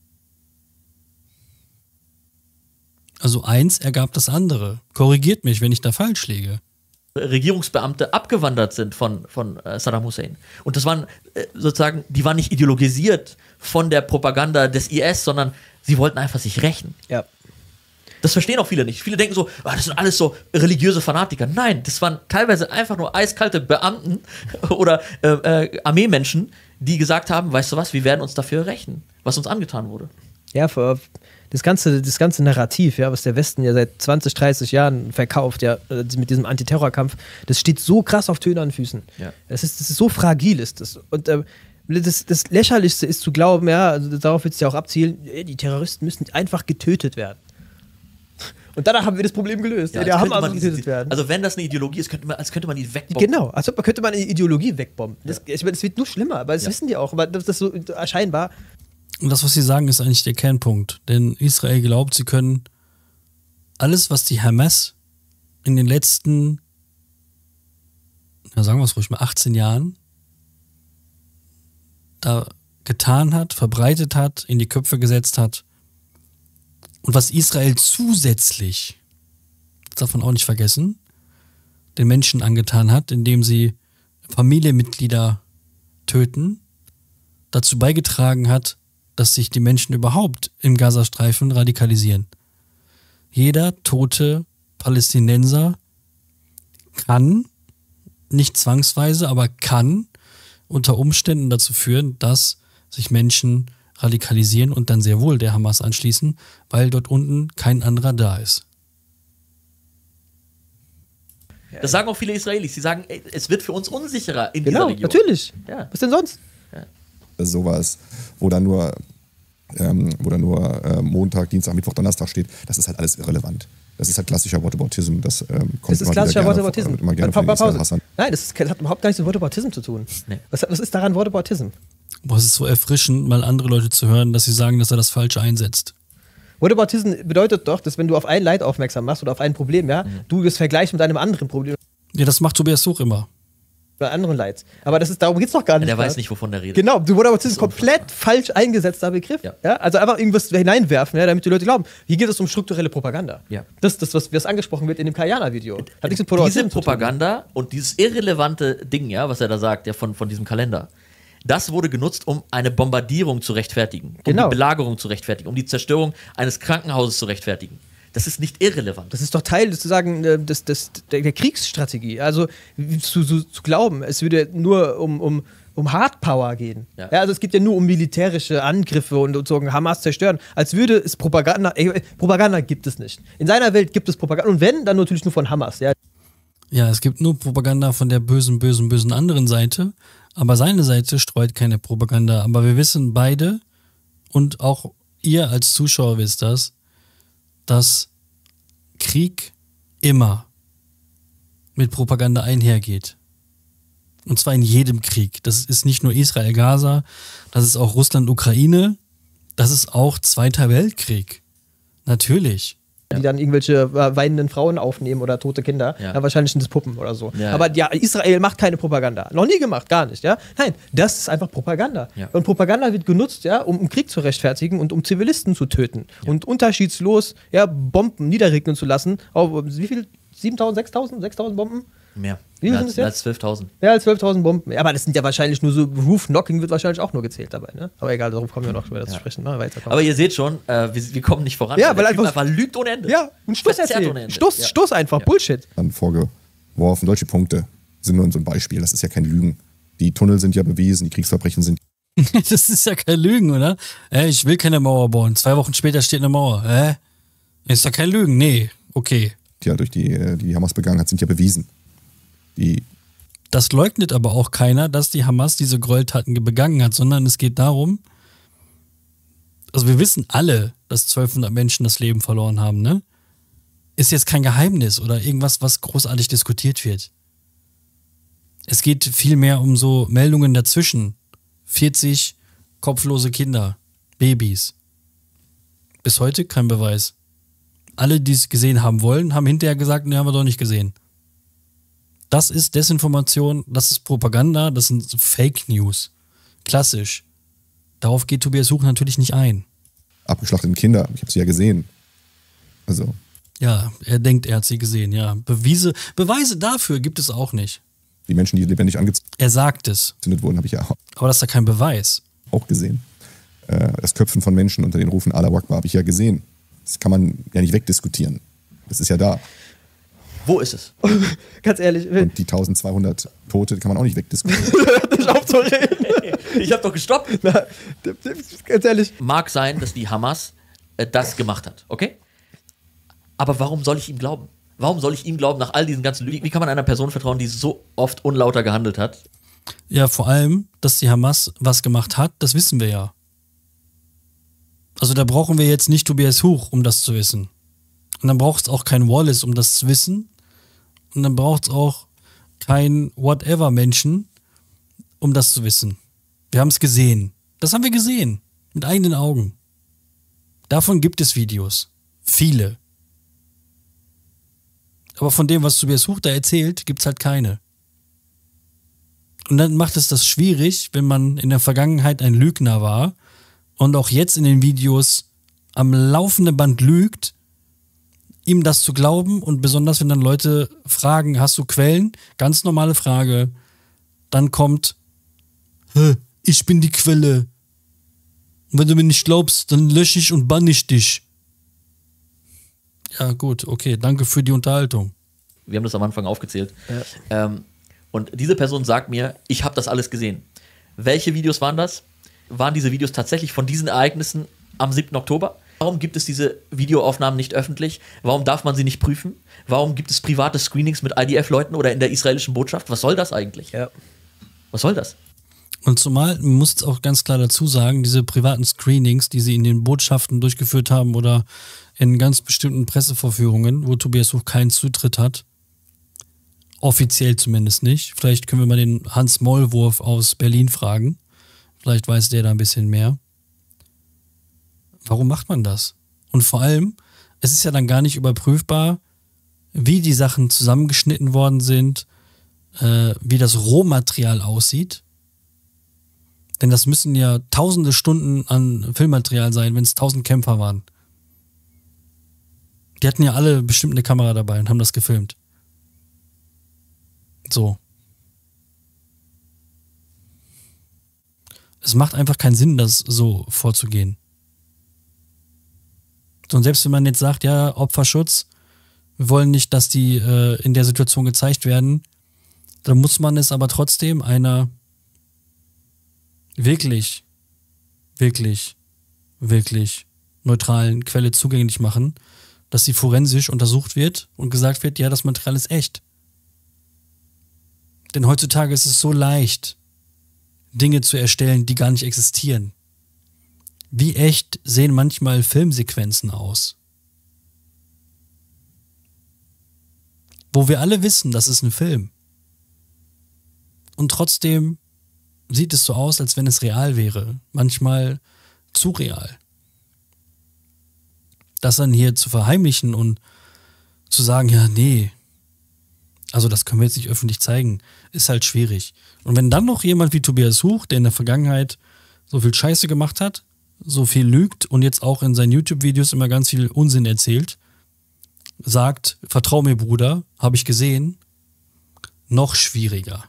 Also eins ergab das andere. Korrigiert mich, wenn ich da falsch liege. Regierungsbeamte abgewandert sind von Saddam Hussein. Und das waren sozusagen, die waren nicht ideologisiert von der Propaganda des IS, sondern sie wollten einfach sich rächen. Ja. Das verstehen auch viele nicht. Viele denken so, das sind alles so religiöse Fanatiker. Nein, das waren teilweise einfach nur eiskalte Beamten oder Armeemenschen, die gesagt haben, weißt du was, wir werden uns dafür rächen, was uns angetan wurde. Ja, das ganze Narrativ, ja, was der Westen ja seit 20, 30 Jahren verkauft, ja, mit diesem Antiterrorkampf, das steht so krass auf Tönen Füßen. Ja. Das ist so fragil ist das. Und das Lächerlichste ist zu glauben, ja, also darauf wird es ja auch abzielen, die Terroristen müssen einfach getötet werden. Und danach haben wir das Problem gelöst. Ja, der Hammer getötet werden. Also wenn das eine Ideologie ist, als könnte man die wegbomben. Genau, als könnte man eine Ideologie wegbomben. Das wird nur schlimmer, aber das wissen die auch. Aber das ist so erscheinbar. Und das, was Sie sagen, ist eigentlich der Kernpunkt. Denn Israel glaubt, sie können alles, was die Hamas in den letzten, sagen wir es ruhig mal, 18 Jahren da getan hat, verbreitet hat, in die Köpfe gesetzt hat. Und was Israel zusätzlich, das darf man auch nicht vergessen, den Menschen angetan hat, indem sie Familienmitglieder töten, dazu beigetragen hat, dass sich die Menschen überhaupt im Gazastreifen radikalisieren. Jeder tote Palästinenser kann, nicht zwangsweise, aber kann unter Umständen dazu führen, dass sich Menschen radikalisieren und dann sehr wohl der Hamas anschließen, weil dort unten kein anderer da ist. Das sagen auch viele Israelis. Sie sagen, es wird für uns unsicherer in dieser Region. Natürlich. Ja. Was denn sonst? Sowas, wo dann nur Montag, Dienstag, Mittwoch, Donnerstag steht, das ist halt alles irrelevant. Das ist halt klassischer Whataboutism. Das ist klassischer Whataboutism. Pause. Nein, das hat überhaupt gar nichts mit Whataboutism zu tun. Nee. Was ist daran Whataboutism? Boah, es ist so erfrischend, mal andere Leute zu hören, dass sie sagen, dass er das Falsche einsetzt. Whataboutism bedeutet doch, dass wenn du auf ein Leid aufmerksam machst oder auf ein Problem, du das vergleichst mit einem anderen Problem. Ja, das macht Tobias Such immer. Bei anderen Leids. Aber darum geht es doch gar nicht. Der weiß nicht, wovon der redet. Genau, Whataboutism ist ein komplett falsch eingesetzter Begriff. Ja? Also einfach irgendwas hineinwerfen, damit die Leute glauben. Hier geht es um strukturelle Propaganda. Ja. Das ist das, was angesprochen wird in dem Kayana-Video. Hat nichts mit Diese Propaganda und dieses irrelevante Ding, was er da sagt, von diesem Kalender, das wurde genutzt, um eine Bombardierung zu rechtfertigen, um die Belagerung zu rechtfertigen, um die Zerstörung eines Krankenhauses zu rechtfertigen. Das ist nicht irrelevant. Das ist doch Teil sozusagen der Kriegsstrategie. Also zu glauben, es würde nur um Hardpower gehen. Ja. Ja, also es geht ja nur um militärische Angriffe und sozusagen Hamas zerstören. Als würde es Propaganda. Propaganda gibt es nicht. In seiner Welt gibt es Propaganda. Und wenn, dann natürlich nur von Hamas. Ja. Ja, es gibt nur Propaganda von der bösen, bösen, bösen anderen Seite. Aber seine Seite streut keine Propaganda. Aber wir wissen beide, und auch ihr als Zuschauer wisst das, dass Krieg immer mit Propaganda einhergeht. Und zwar in jedem Krieg. Das ist nicht nur Israel-Gaza, das ist auch Russland-Ukraine, das ist auch Zweiter Weltkrieg. Natürlich. Die dann irgendwelche weinenden Frauen aufnehmen oder tote Kinder. Ja. Ja, wahrscheinlich sind es Puppen oder so. Ja, Aber ja, Israel macht keine Propaganda. Noch nie gemacht, gar nicht. Ja? Nein, das ist einfach Propaganda. Ja. Und Propaganda wird genutzt, ja, um einen Krieg zu rechtfertigen und um Zivilisten zu töten. Und unterschiedslos Bomben niederregnen zu lassen. Auf, wie viel? 7.000, 6.000? 6.000 Bomben? Mehr. Wie viel Mehr sind es jetzt? als 12.000. Ja, als 12.000 Bomben. Ja, aber das sind ja wahrscheinlich nur so, Roof-Knocking wird wahrscheinlich auch nur gezählt dabei. Ne? Aber egal, darauf kommen wir noch später zu sprechen. Ne? Weiterkommen. Aber ihr seht schon, wir kommen nicht voran. Ja, weil der Typ einfach- lügt ohne Ende. ja, und Stoß Verzerrt ohne erzählen. Ende. Ja. Stoß einfach, Bullshit. Dann vorgeworfen. Solche Punkte sind nur so ein Beispiel. Das ist ja kein Lügen. Die Tunnel sind ja bewiesen, die Kriegsverbrechen sind Das ist ja kein Lügen, oder? Ich will keine Mauer bauen. 2 Wochen später steht eine Mauer. Ist ja kein Lügen. Nee, okay. ja durch die Hamas begangen hat, sind ja bewiesen. Das leugnet aber auch keiner, dass die Hamas diese Gräueltaten begangen hat, sondern es geht darum, also wir wissen alle, dass 1200 Menschen das Leben verloren haben, ne? Ist jetzt kein Geheimnis oder irgendwas, was großartig diskutiert wird. Es geht vielmehr um so Meldungen dazwischen. 40 kopflose Kinder, Babys. Bis heute kein Beweis. Alle, die es gesehen haben wollen, haben hinterher gesagt, ne, haben wir doch nicht gesehen. Das ist Desinformation, das ist Propaganda, das sind Fake News. Klassisch. Darauf geht Tobias Huch natürlich nicht ein. abgeschlachteten Kinder. Ich habe sie ja gesehen. Also. Ja, er denkt, er hat sie gesehen, ja. Beweise dafür gibt es auch nicht. Die Menschen, die lebendig Er sagt es. angezündet wurden, habe ich ja Aber das ist ja kein Beweis. auch gesehen. Das Köpfen von Menschen unter den Rufen Allah Akbar habe ich ja gesehen. Das kann man ja nicht wegdiskutieren. Das ist ja da. Wo ist es? Ganz ehrlich, Und die 1200 Tote kann man auch nicht wegdiskutieren. nicht aufzureden. Ich habe doch gestoppt. Ganz ehrlich. Mag sein, dass die Hamas das gemacht hat, okay? Aber warum soll ich ihm glauben? Warum soll ich ihm glauben nach all diesen ganzen Lügen? Wie kann man einer Person vertrauen, die so oft unlauter gehandelt hat? Ja, vor allem, dass die Hamas was gemacht hat, das wissen wir ja. Also da brauchen wir jetzt nicht Tobias Huch, um das zu wissen. Und dann braucht es auch kein Wallace, um das zu wissen. Und dann braucht es auch kein Whatever-Menschen, um das zu wissen. Wir haben es gesehen. Das haben wir gesehen. Mit eigenen Augen. Davon gibt es Videos. Viele. Aber von dem, was Tobias Huch da erzählt, gibt es halt keine. Und dann macht es das schwierig, wenn man in der Vergangenheit ein Lügner war und auch jetzt in den Videos am laufenden Band lügt, ihm das zu glauben, und besonders wenn dann Leute fragen, hast du Quellen? Ganz normale Frage. Dann kommt, ich bin die Quelle. Und wenn du mir nicht glaubst, dann lösche ich und banne ich dich. Ja gut, okay, danke für die Unterhaltung. Wir haben das am Anfang aufgezählt. Ja. Und diese Person sagt mir, ich habe das alles gesehen. Welche Videos waren das? Waren diese Videos tatsächlich von diesen Ereignissen am 7. Oktober? Warum gibt es diese Videoaufnahmen nicht öffentlich? Warum darf man sie nicht prüfen? Warum gibt es private Screenings mit IDF-Leuten oder in der israelischen Botschaft? Was soll das eigentlich? Ja. Was soll das? Und zumal, man muss es auch ganz klar dazu sagen, diese privaten Screenings, die sie in den Botschaften durchgeführt haben oder in ganz bestimmten Pressevorführungen, wo Tobias Huch keinen Zutritt hat, offiziell zumindest nicht. Vielleicht können wir mal den Hans Mollwurf aus Berlin fragen. Vielleicht weiß der da ein bisschen mehr. Warum macht man das? Und vor allem, es ist ja dann gar nicht überprüfbar, wie die Sachen zusammengeschnitten worden sind, wie das Rohmaterial aussieht. Denn das müssen ja tausende Stunden an Filmmaterial sein, wenn es 1000 Kämpfer waren. Die hatten ja alle bestimmt eine Kamera dabei und haben das gefilmt. So. Es macht einfach keinen Sinn, das so vorzugehen. Und selbst wenn man jetzt sagt, ja, Opferschutz, wir wollen nicht, dass die in der Situation gezeigt werden, dann muss man es aber trotzdem einer wirklich neutralen Quelle zugänglich machen, dass sie forensisch untersucht wird und gesagt wird, ja, das Material ist echt. Denn heutzutage ist es so leicht, Dinge zu erstellen, die gar nicht existieren. Wie echt sehen manchmal Filmsequenzen aus? Wo wir alle wissen, das ist ein Film. Und trotzdem sieht es so aus, als wenn es real wäre. Manchmal zu real. Das dann hier zu verheimlichen und zu sagen, ja, nee, also das können wir jetzt nicht öffentlich zeigen, ist halt schwierig. Und wenn dann noch jemand wie Tobias Huch, der in der Vergangenheit so viel Scheiße gemacht hat, so viel lügt und jetzt auch in seinen YouTube-Videos immer ganz viel Unsinn erzählt, sagt, vertrau mir, Bruder, habe ich gesehen, noch schwieriger.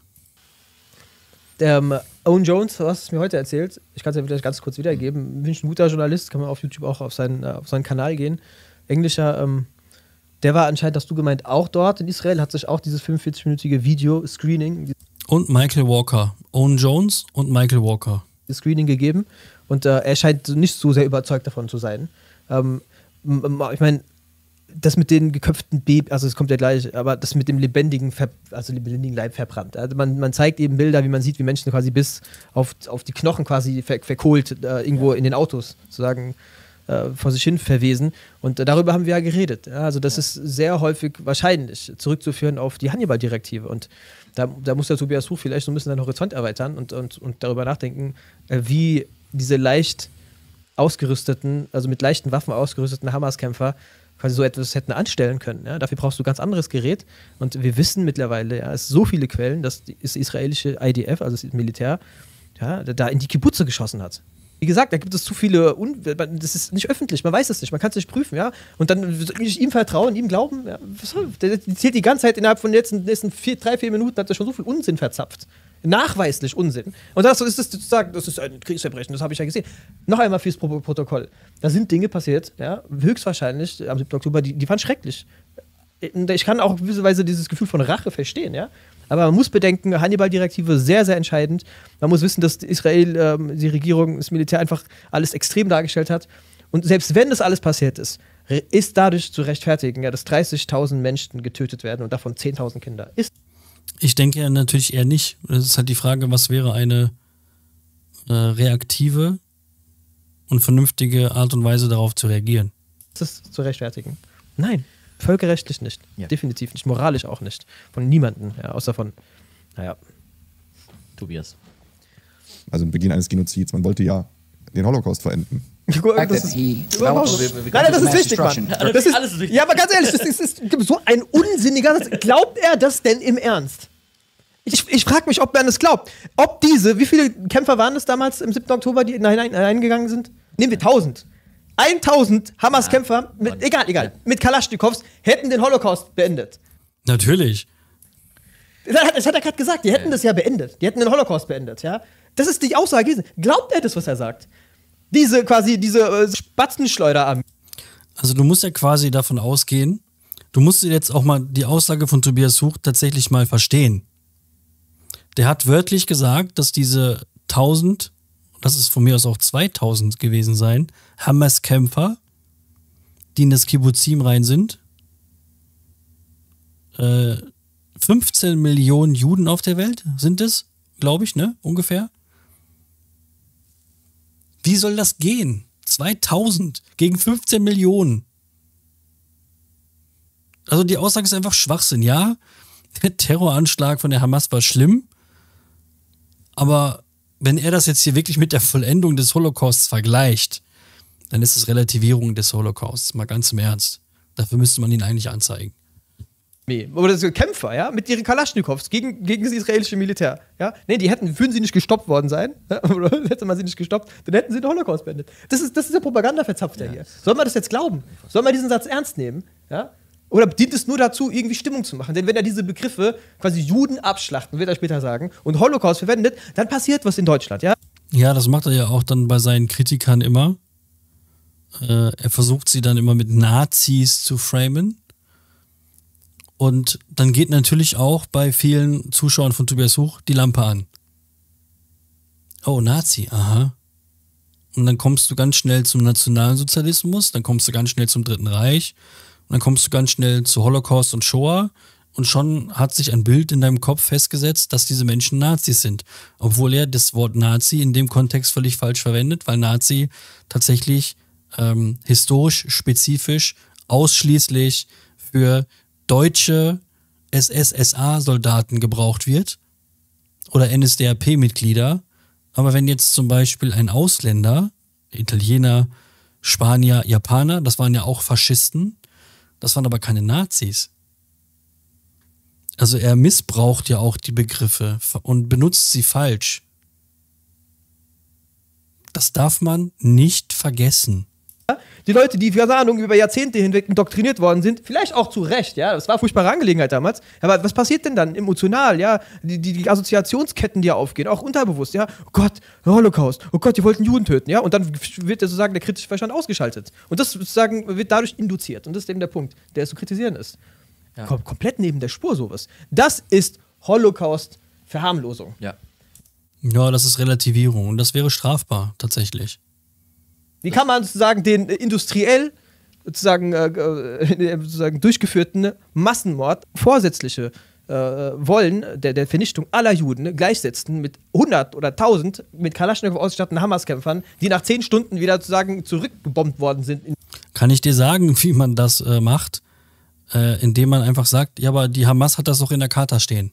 Owen Jones, du hast es mir heute erzählt, ich kann es ja vielleicht ganz kurz wiedergeben, bin ein guter Journalist, kann man auf YouTube auch auf seinen Kanal gehen, englischer, der war anscheinend, hast du gemeint, auch dort in Israel, hat sich auch dieses 45-minütige Video-Screening und Michael Walker, Owen Jones und Michael Walker Screening gegeben und er scheint nicht so sehr überzeugt davon zu sein. Ich meine, das mit den geköpften Babys, also es kommt ja gleich, aber das mit dem lebendigen Leib verbrannt. Also man zeigt eben Bilder, wie man sieht, wie Menschen quasi bis auf die Knochen quasi verkohlt irgendwo in den Autos sozusagen vor sich hin verwesen. Und darüber haben wir ja geredet. Ja, also das ist sehr häufig wahrscheinlich zurückzuführen auf die Hannibal-Direktive. Und da muss der Tobias Huch vielleicht so ein bisschen seinen Horizont erweitern und darüber nachdenken, wie diese leicht ausgerüsteten, also mit leichten Waffen ausgerüsteten Hamas-Kämpfer quasi so etwas hätten anstellen können. Ja? Dafür brauchst du ganz anderes Gerät. Und wir wissen mittlerweile, ja, es so viele Quellen, dass das israelische IDF, also das Militär, ja, da in die Kibbutze geschossen hat. Wie gesagt, da gibt es zu viele, das ist nicht öffentlich, man weiß es nicht, man kann es nicht prüfen, ja. Und dann ihm vertrauen, ihm glauben, ja, der zählt die ganze Zeit innerhalb von den letzten 3-4 Minuten, hat er schon so viel Unsinn verzapft. Nachweislich Unsinn. Und das ist sozusagen, das ist ein Kriegsverbrechen, das habe ich ja gesehen. Noch einmal fürs Protokoll. Da sind Dinge passiert, ja, höchstwahrscheinlich am 7. Oktober, die waren schrecklich. Ich kann auch gewisserweise dieses Gefühl von Rache verstehen, ja. Aber man muss bedenken, Hannibal-Direktive sehr, sehr entscheidend. Man muss wissen, dass Israel, die Regierung, das Militär einfach alles extrem dargestellt hat. Und selbst wenn das alles passiert ist dadurch zu rechtfertigen, ja, dass 30.000 Menschen getötet werden und davon 10.000 Kinder. Ich denke ja natürlich eher nicht. Das ist halt die Frage, was wäre eine reaktive und vernünftige Art und Weise darauf zu reagieren. Das ist zu rechtfertigen. Nein. Völkerrechtlich nicht. Ja. Definitiv nicht. Moralisch auch nicht. Von niemandem. Ja, außer von, Tobias. Also im Beginn eines Genozids. Man wollte ja den Holocaust verenden. Das ist wichtig, Mann. Das ist alles wichtig. Ja, aber ganz ehrlich, das ist so ein unsinniger Satz. Glaubt er das denn im Ernst? Ich frage mich, ob man das glaubt. Ob wie viele Kämpfer waren es damals im 7. Oktober, die hineingegangen sind? Nehmen wir 1000. 1000 Hamas-Kämpfer, egal, mit Kalaschnikows, hätten den Holocaust beendet. Natürlich. Das hat er gerade gesagt, die hätten das ja beendet. Die hätten den Holocaust beendet, ja. Das ist die Aussage. Glaubt er das, was er sagt? Diese Spatzenschleuderarmee. Also du musst ja quasi davon ausgehen, du musst jetzt auch mal die Aussage von Tobias Huch tatsächlich mal verstehen. Der hat wörtlich gesagt, dass diese 1000, das ist von mir aus auch 2000 gewesen sein, Hamas-Kämpfer, die in das Kibbuzim rein sind, 15 Millionen Juden auf der Welt sind es, glaube ich, ne, ungefähr. Wie soll das gehen? 2000 gegen 15 Millionen. Also die Aussage ist einfach Schwachsinn. Ja, der Terroranschlag von der Hamas war schlimm, aber wenn er das jetzt hier wirklich mit der Vollendung des Holocausts vergleicht, dann ist es Relativierung des Holocausts, mal ganz im Ernst. Dafür müsste man ihn eigentlich anzeigen. Oder das Kämpfer, ja, mit ihren Kalaschnikows gegen das israelische Militär, ja. Nee, würden sie nicht gestoppt worden sein, ja? Oder hätte man sie nicht gestoppt, dann hätten sie den Holocaust beendet. Das ist der Propagandaverzapfter hier. Soll man das jetzt glauben? Soll man diesen Satz ernst nehmen, ja? Oder dient es nur dazu, irgendwie Stimmung zu machen? Denn wenn er diese Begriffe, quasi Juden abschlachten, wird er später sagen, und Holocaust verwendet, dann passiert was in Deutschland, ja? Ja, das macht er ja auch dann bei seinen Kritikern immer. Er versucht sie dann immer mit Nazis zu framen. Und dann geht natürlich auch bei vielen Zuschauern von Tobias Huch die Lampe an. Oh, Nazi, aha. Und dann kommst du ganz schnell zum Nationalsozialismus, dann kommst du ganz schnell zum Dritten Reich und dann kommst du ganz schnell zu Holocaust und Shoah und schon hat sich ein Bild in deinem Kopf festgesetzt, dass diese Menschen Nazis sind. Obwohl er das Wort Nazi in dem Kontext völlig falsch verwendet, weil Nazi tatsächlich historisch spezifisch ausschließlich für deutsche SS-SA-Soldaten gebraucht wird oder NSDAP-Mitglieder. Aber wenn jetzt zum Beispiel ein Ausländer, Italiener, Spanier, Japaner, das waren ja auch Faschisten, das waren aber keine Nazis. Also er missbraucht ja auch die Begriffe und benutzt sie falsch. Das darf man nicht vergessen. Die Leute, die, keine Ahnung, über Jahrzehnte hinweg indoktriniert worden sind, vielleicht auch zu Recht, ja, das war eine furchtbare Angelegenheit damals, aber was passiert denn dann emotional, ja, die Assoziationsketten, die ja aufgehen, auch unterbewusst, ja, oh Gott, Holocaust, oh Gott, die wollten Juden töten, ja, und dann wird sozusagen der kritische Verstand ausgeschaltet und das sozusagen wird dadurch induziert und das ist eben der Punkt, der zu kritisieren ist. Ja. Komplett neben der Spur sowas. Das ist Holocaust-Verharmlosung. Ja. Ja, das ist Relativierung und das wäre strafbar, tatsächlich. Wie kann man sozusagen den industriell sozusagen durchgeführten Massenmord, vorsätzliche Wollen der Vernichtung aller Juden gleichsetzen mit 100 oder 1000 mit Kalaschnikow ausgestatteten Hamas-Kämpfern, die nach 10 Stunden wieder sozusagen zurückgebombt worden sind? Kann ich dir sagen, wie man das macht? Indem man einfach sagt, ja, aber die Hamas hat das doch in der Charta stehen.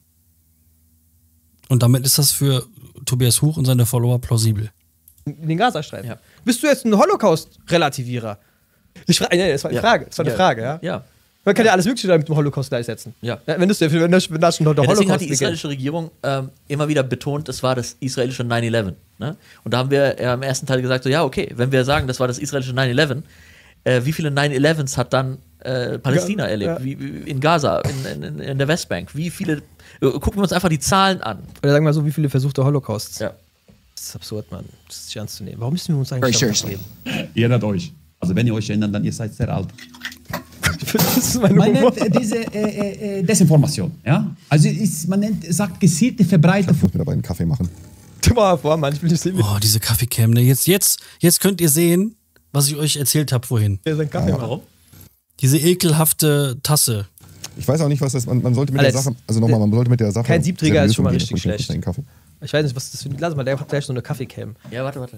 Und damit ist das für Tobias Huch und seine Follower plausibel. In den Gazastreifen. Ja. Bist du jetzt ein Holocaust-Relativierer? Das war eine Frage. Das war eine Frage, ja? Ja. Man kann ja alles Mögliche mit dem Holocaust gleichsetzen. Ja. Wenn das schon der Holocaust deswegen hat die israelische Regierung immer wieder betont, das war das israelische 9/11. Ne? Und da haben wir im ersten Teil gesagt, so, ja, okay, wenn wir sagen, das war das israelische 9/11, wie viele 9/11s hat dann Palästina erlebt? Ja. Wie in Gaza, in der Westbank? Wie viele? Gucken wir uns einfach die Zahlen an. Oder sagen wir so, wie viele versuchte Holocausts? Ja. Das ist absurd, Mann. Das ist nicht ernst zu nehmen. Warum müssen wir uns eigentlich geben? Ihr erinnert euch. Also wenn ihr euch erinnert, dann ihr seid sehr alt. Das ist meine Man nennt diese Desinformation. Ja? Also sagt gezielte Verbreitung. Ich muss mir dabei einen Kaffee machen. Tu mal vor, Mann. Ich will nicht sehen. Oh, diese Kaffeecam. Ne? Jetzt könnt ihr sehen, was ich euch erzählt habe vorhin. Warum? Diese ekelhafte Tasse. Ich weiß auch nicht, was das. Man sollte mit der Sache. Also nochmal, man sollte mit der Sache. Kein Siebträger ist schon mal seriös richtig umgehen. schlecht. Ich Kaffee. Ich weiß nicht, was das für. Lass mal, der hat gleich so eine Kaffeecam. Ja, warte.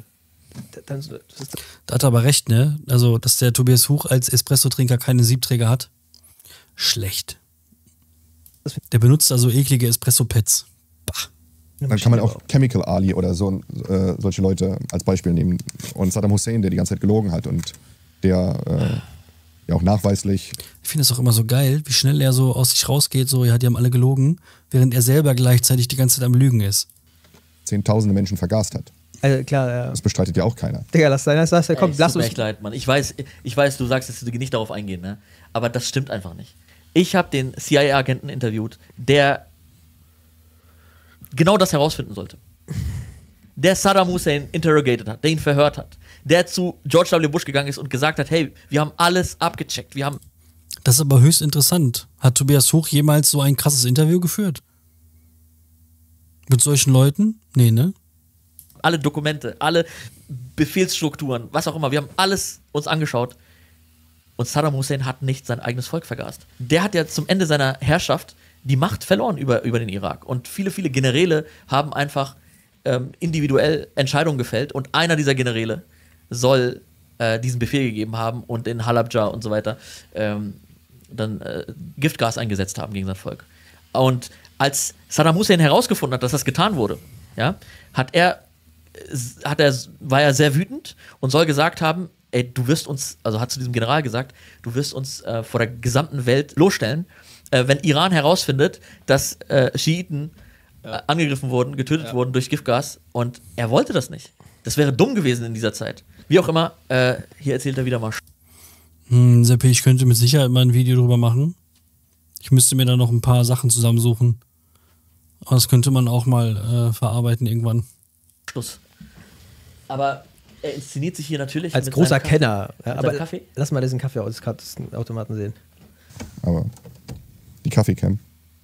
Da hat er aber recht, ne? Also, dass der Tobias Huch als Espresso-Trinker keine Siebträger hat. Schlecht. Der benutzt also eklige Espresso-Pads. Bah. Dann kann man auch Chemical Ali oder so solche Leute als Beispiel nehmen. Und Saddam Hussein, der die ganze Zeit gelogen hat und der ja auch nachweislich. Ich finde es auch immer so geil, wie schnell er so aus sich rausgeht, so, ja, die haben alle gelogen, während er selber gleichzeitig die ganze Zeit am Lügen ist. Zehntausende Menschen vergast hat. Klar, ja. Das bestreitet ja auch keiner. Digga, lass sein, komm, lass uns. Echt leid, Mann. Ich weiß, du sagst, dass du nicht darauf eingehen, ne? Aber das stimmt einfach nicht. Ich habe den CIA-Agenten interviewt, der genau das herausfinden sollte. Der Saddam Hussein interrogated hat, der ihn verhört hat, der zu George W. Bush gegangen ist und gesagt hat, hey, wir haben alles abgecheckt, wir haben... Das ist aber höchst interessant. Hat Tobias Huch jemals so ein krasses Interview geführt? Mit solchen Leuten? Nee, ne? Alle Dokumente, alle Befehlsstrukturen, was auch immer, wir haben alles uns angeschaut und Saddam Hussein hat nicht sein eigenes Volk vergast. Der hat ja zum Ende seiner Herrschaft die Macht verloren über den Irak und viele Generäle haben einfach individuell Entscheidungen gefällt und einer dieser Generäle soll diesen Befehl gegeben haben und in Halabja und so weiter dann Giftgas eingesetzt haben gegen sein Volk. Und als Saddam Hussein herausgefunden hat, dass das getan wurde, ja, war er sehr wütend und soll gesagt haben, ey, du wirst uns, also hat zu diesem General gesagt, du wirst uns vor der gesamten Welt bloßstellen, wenn Iran herausfindet, dass Schiiten angegriffen wurden, getötet wurden durch Giftgas und er wollte das nicht. Das wäre dumm gewesen in dieser Zeit. Wie auch immer, hier erzählt er wieder mal. Seppi, ich könnte mit Sicherheit mal ein Video drüber machen. Ich müsste mir da noch ein paar Sachen zusammensuchen. Aber das könnte man auch mal verarbeiten irgendwann. Schluss. Aber er inszeniert sich hier natürlich Als mit großer seinem Kaffee. Kenner. Ja, Mit aber seinem Kaffee? lass mal diesen Kaffeeautomaten sehen. Aber die Kaffeecam.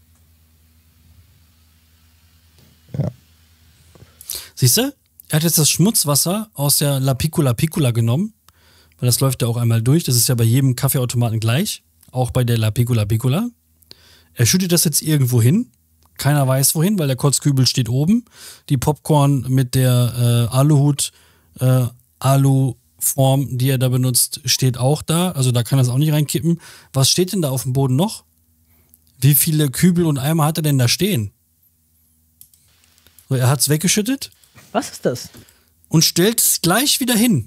Ja. Siehst du? Er hat jetzt das Schmutzwasser aus der La Piccola Piccola genommen, weil das läuft ja auch einmal durch. Das ist ja bei jedem Kaffeeautomaten gleich, auch bei der La Piccola Piccola. Er schüttet das jetzt irgendwo hin. Keiner weiß wohin, weil der Kotzkübel steht oben. Die Popcorn mit der Aluform, die er da benutzt, steht auch da. Also da kann er es auch nicht reinkippen. Was steht denn da auf dem Boden noch? Wie viele Kübel und Eimer hat er denn da stehen? So, er hat es weggeschüttet. Was ist das? Und stellt es gleich wieder hin.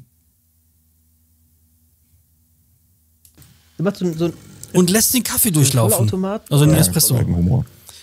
Du machst so ein Und lässt den Kaffee durchlaufen. Vollautomat? Also den Ja, Espresso. Humor.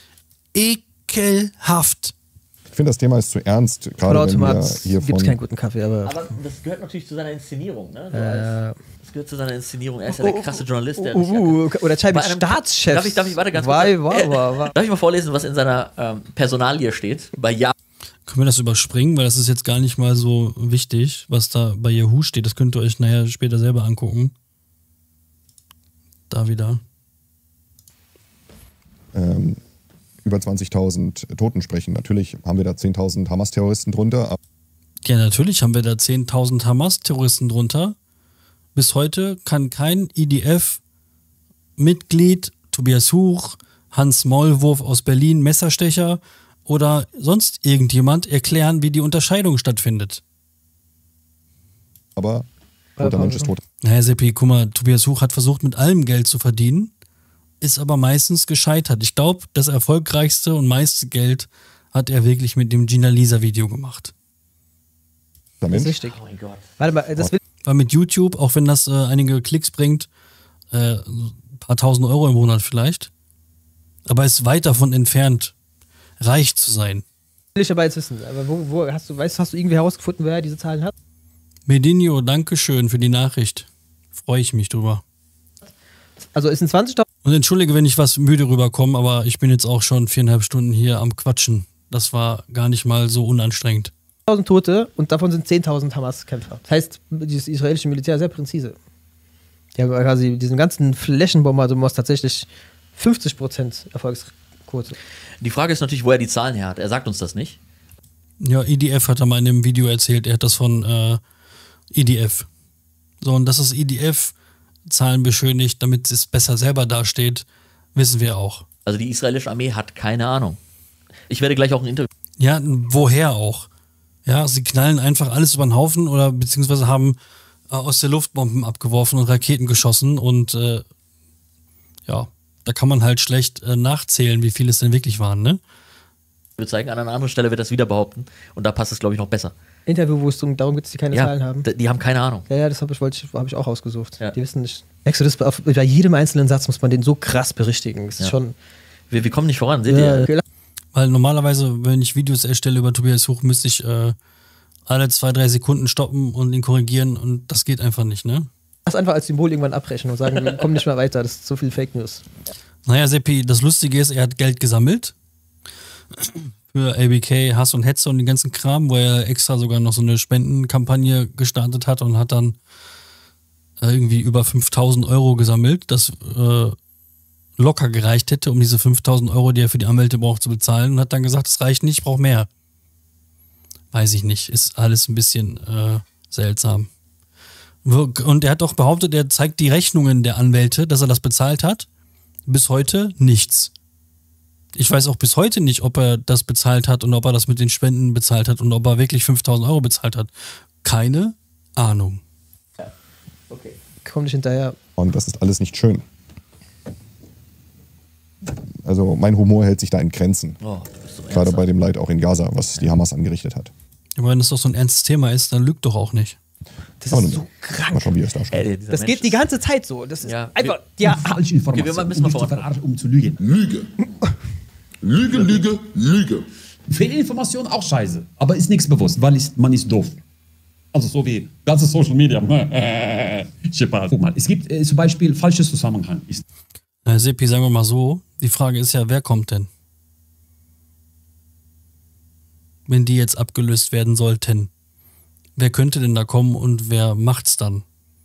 Ekelhaft. Ich finde, das Thema ist zu ernst, gerade wenn wir Vollautomat hier gibt von... keinen guten Kaffee, aber Aber das gehört natürlich zu seiner Inszenierung, ne? So das gehört zu seiner Inszenierung. Er ist ja der krasse Journalist, der oder Chai Bei mit einem- Staatschef. Darf ich warte ganz kurz? Darf ich mal vorlesen, was in seiner Personalie steht? Bei Können wir das überspringen, weil das ist jetzt gar nicht mal so wichtig, was da bei Yahoo steht. Das könnt ihr euch nachher später selber angucken. Da wieder. über 20.000 Toten sprechen. Natürlich haben wir da 10.000 Hamas-Terroristen drunter. Aber Ja, natürlich haben wir da 10.000 Hamas-Terroristen drunter. Bis heute kann kein IDF-Mitglied, Tobias Huch, Hans Mollwurf aus Berlin, Messerstecher oder sonst irgendjemand erklären, wie die Unterscheidung stattfindet. toter Mensch ist tot. Naja, Seppi, guck mal, Tobias Huch hat versucht, mit allem Geld zu verdienen, ist aber meistens gescheitert. Ich glaube, das erfolgreichste und meiste Geld hat er wirklich mit dem Gina Lisa-Video gemacht. Der Das ist Mensch. richtig. Oh mein Gott. Warte mal, das will Weil mit YouTube, auch wenn das einige Klicks bringt, ein paar tausend Euro im Monat vielleicht, aber ist weit davon entfernt, reich zu sein. ich aber jetzt wissen. Aber wo hast du irgendwie herausgefunden, wer diese Zahlen hat? Medinho, Dankeschön für die Nachricht. Freue ich mich drüber. Also es sind 20.000 Und entschuldige, wenn ich was müde rüberkomme, aber ich bin jetzt auch schon 4,5 Stunden hier am Quatschen. Das war gar nicht mal so unanstrengend. Tote und davon sind 10.000 Hamas-Kämpfer. Das heißt, das israelische Militär ist sehr präzise. Die haben quasi diesen ganzen Flächenbombardement tatsächlich 50% Erfolgsquote. Die Frage ist natürlich, wo er die Zahlen her hat. Er sagt uns das nicht. Ja, IDF hat er mal in dem Video erzählt, er hat das von IDF. So, und dass das IDF Zahlen beschönigt, damit es besser selber dasteht, wissen wir auch. Also die israelische Armee hat keine Ahnung. Ich werde gleich auch ein Interview. Ja, woher auch? Ja, sie knallen einfach alles über den Haufen oder beziehungsweise haben aus der Luft Bomben abgeworfen und Raketen geschossen und ja, da kann man halt schlecht nachzählen, wie viele es denn wirklich waren, ne? zeigen. An einer anderen Stelle wird das wieder behaupten. Und da passt es, glaube ich, noch besser. Interview, wo es darum geht, dass die keine Zahlen haben. Die haben keine Ahnung. Ja, das habe ich auch ausgesucht. Ja. Die wissen nicht. Merkst du, bei jedem einzelnen Satz muss man den so krass berichtigen. Das ist schon. Wir kommen nicht voran, seht Ja, ihr? okay. Weil normalerweise, wenn ich Videos erstelle über Tobias Huch, müsste ich alle 2-3 Sekunden stoppen und ihn korrigieren und das geht einfach nicht, ne? Lass einfach als Symbol irgendwann abbrechen und sagen, wir kommen nicht mehr weiter, das ist so viel Fake News. Naja, Seppi, das Lustige ist, er hat Geld gesammelt für ABK, Hass und Hetze und den ganzen Kram, wo er extra sogar noch so eine Spendenkampagne gestartet hat und hat dann irgendwie über 5.000 Euro gesammelt, das locker gereicht hätte, um diese 5.000 Euro, die er für die Anwälte braucht, zu bezahlen und hat dann gesagt, das reicht nicht, ich brauche mehr. Weiß ich nicht, ist alles ein bisschen seltsam. Und er hat auch behauptet, er zeigt die Rechnungen der Anwälte, dass er das bezahlt hat. Bis heute nichts. Ich weiß auch bis heute nicht, ob er das bezahlt hat und ob er das mit den Spenden bezahlt hat und ob er wirklich 5.000 Euro bezahlt hat. Keine Ahnung. Okay. Komm nicht hinterher. Und das ist alles nicht schön. Also mein Humor hält sich da in Grenzen. Oh, du bist so Gerade ernsthaft. bei dem Leid auch in Gaza, was die Hamas angerichtet hat. Aber wenn das doch so ein ernstes Thema ist, dann lügt doch auch nicht. Das Aber ist so Mal krank. schauen, wie es da steht. Dieser Das Mensch geht die ist- ganze Zeit so. Das ist Ja, einfach. wir- Ja, Falsche Informationen, Okay, wir müssen mal um dich zu voran. verarschen, um zu lügen. Lüge. Lüge, Lüge, Lüge. Fehlinformation auch scheiße, aber ist nichts bewusst, weil man ist doof. Also so wie ganze Social Media. Shepard. Guck mal, es gibt zum Beispiel falsches Zusammenhang. Na, Seppi, sagen wir mal so, die Frage ist ja, wer kommt denn? Wenn die jetzt abgelöst werden sollten. Wer könnte denn da kommen und wer macht's dann?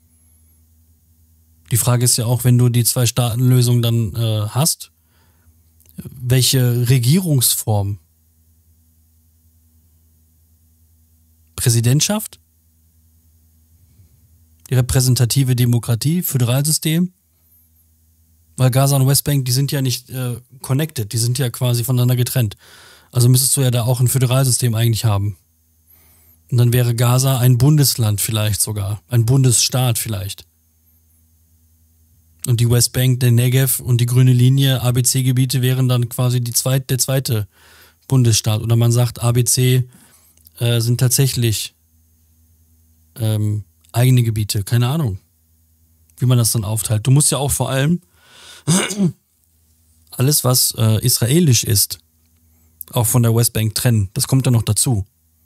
Die Frage ist ja auch, wenn du die Zwei-Staaten-Lösung dann hast, welche Regierungsform? Präsidentschaft? Die repräsentative Demokratie, Föderalsystem? Weil Gaza und Westbank, die sind ja nicht connected, die sind ja quasi voneinander getrennt. Also müsstest du ja da auch ein Föderalsystem eigentlich haben. Und dann wäre Gaza ein Bundesland vielleicht sogar, ein Bundesstaat vielleicht. Und die Westbank, der Negev und die grüne Linie, ABC-Gebiete wären dann quasi der zweite Bundesstaat. Oder man sagt, ABC sind tatsächlich eigene Gebiete. Keine Ahnung, wie man das dann aufteilt. Du musst ja auch vor allem alles, was israelisch ist, auch von der Westbank trennen. Das kommt dann noch dazu.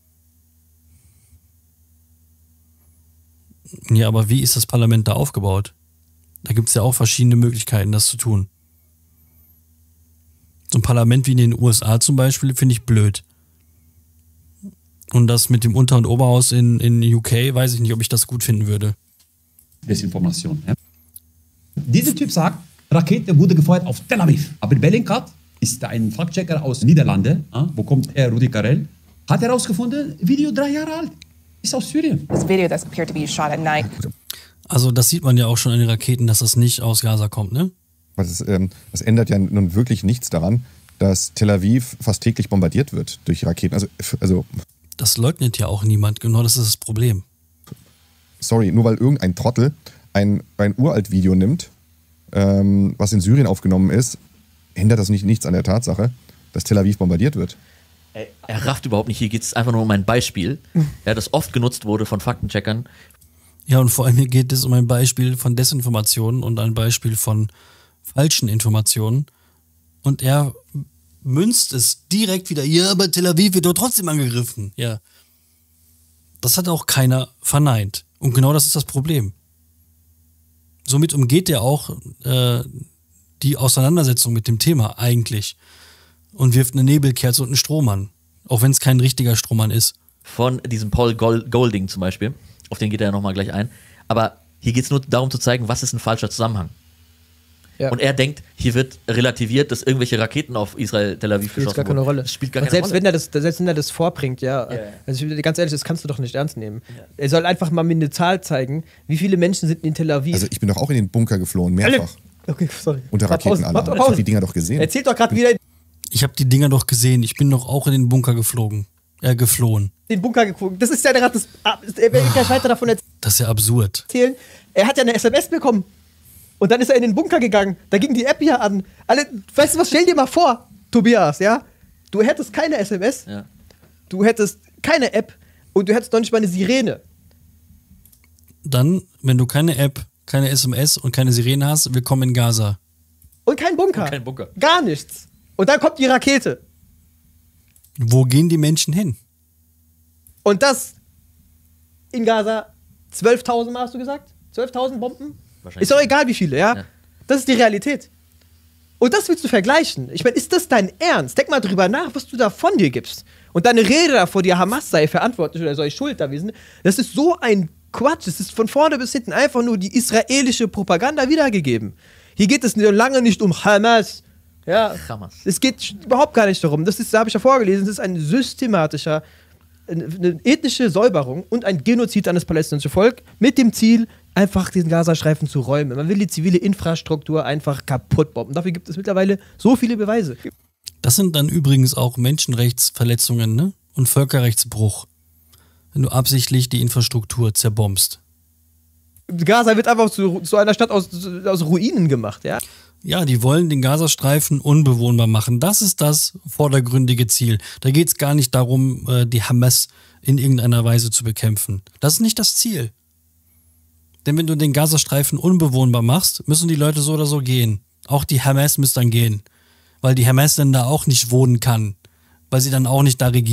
Ja, aber wie ist das Parlament da aufgebaut? Da gibt es ja auch verschiedene Möglichkeiten, das zu tun. So ein Parlament wie in den USA zum Beispiel finde ich blöd. Und das mit dem Unter- und Oberhaus in UK, weiß ich nicht, ob ich das gut finden würde. Desinformation. Ja? Dieser Typ sagt, Rakete wurde gefeuert auf Tel Aviv. Aber Bellingcat ist ein Faktchecker aus Niederlande. Wo kommt er? Rudi Carrell. Hat herausgefunden, Video 3 Jahre alt. Ist aus Syrien. This video that appeared to be shot at night. Also das sieht man ja auch schon an den Raketen, dass das nicht aus Gaza kommt, ne? Das ändert ja nun wirklich nichts daran, dass Tel Aviv fast täglich bombardiert wird durch Raketen. Also das leugnet ja auch niemand. Genau, das ist das Problem. Sorry, nur weil irgendein Trottel ein uralt Video nimmt, was in Syrien aufgenommen ist, ändert das nichts an der Tatsache, dass Tel Aviv bombardiert wird. Er rafft überhaupt nicht. Hier geht es einfach nur um ein Beispiel, das oft genutzt wurde von Faktencheckern. Ja, und vor allem hier geht es um ein Beispiel von Desinformationen und ein Beispiel von falschen Informationen. Und er münzt es direkt wieder. Ja, aber Tel Aviv wird doch trotzdem angegriffen. Ja. Das hat auch keiner verneint. Und genau das ist das Problem. Somit umgeht er auch die Auseinandersetzung mit dem Thema eigentlich. Und wirft eine Nebelkerze und einen Strohmann. Auch wenn es kein richtiger Strohmann ist. Von diesem Paul Golding zum Beispiel. Auf den geht er ja nochmal gleich ein. Aber hier geht es nur darum zu zeigen, was ist ein falscher Zusammenhang. Ja. Und er denkt, hier wird relativiert, dass irgendwelche Raketen auf Israel, Tel Aviv geschossen wurden. Spielt gar keine Rolle. Das spielt gar keine Rolle. Selbst wenn er das vorbringt, ja. Also ganz ehrlich, das kannst du doch nicht ernst nehmen. Ja. Er soll einfach mal mir eine Zahl zeigen, wie viele Menschen sind in Tel Aviv. Also ich bin doch auch in den Bunker geflohen, mehrfach. Okay, sorry. Unter Raketenalarm. Ich habe die Dinger doch gesehen. Erzählt doch gerade wieder. Ich habe die Dinger doch gesehen. Ich bin doch auch in den Bunker geflohen. Den Bunker geguckt. Das ist ja gerade das. Er will gleich weiter davon erzählen. Das ist ja absurd. Er hat ja eine SMS bekommen. Und dann ist er in den Bunker gegangen. Da ging die App ja an. Weißt du was? Stell dir mal vor, Tobias, ja? Du hättest keine SMS. Ja. Du hättest keine App. Und du hättest noch nicht mal eine Sirene. Dann, wenn du keine App, keine SMS und keine Sirene hast, willkommen in Gaza. Und kein Bunker. Gar nichts. Und dann kommt die Rakete. Wo gehen die Menschen hin? Und das in Gaza 12.000 Mal, hast du gesagt? 12.000 Bomben? Ist doch egal, wie viele, ja? Das ist die Realität. Und das willst du vergleichen. Ich meine, ist das dein Ernst? Denk mal drüber nach, was du da von dir gibst. Und deine Rede davor, die Hamas sei verantwortlich oder sei schuld gewesen, das ist so ein Quatsch. Das ist von vorne bis hinten einfach nur die israelische Propaganda wiedergegeben. Hier geht es lange nicht um Hamas. Ja, es geht überhaupt gar nicht darum. Da habe ich ja vorgelesen, das ist ein systematischer, eine ethnische Säuberung und ein Genozid an das palästinensische Volk mit dem Ziel, einfach diesen Gazastreifen zu räumen. Man will die zivile Infrastruktur einfach kaputt bomben. Dafür gibt es mittlerweile so viele Beweise. Das sind dann übrigens auch Menschenrechtsverletzungen, ne? Und Völkerrechtsbruch, wenn du absichtlich die Infrastruktur zerbombst. Gaza wird einfach zu einer Stadt aus Ruinen gemacht, ja? Ja, die wollen den Gazastreifen unbewohnbar machen. Das ist das vordergründige Ziel. Da geht es gar nicht darum, die Hamas in irgendeiner Weise zu bekämpfen. Das ist nicht das Ziel. Denn wenn du den Gazastreifen unbewohnbar machst, müssen die Leute so oder so gehen. Auch die Hamas müsste dann gehen. Weil die Hamas dann da auch nicht wohnen kann. Weil sie dann auch nicht da regiert.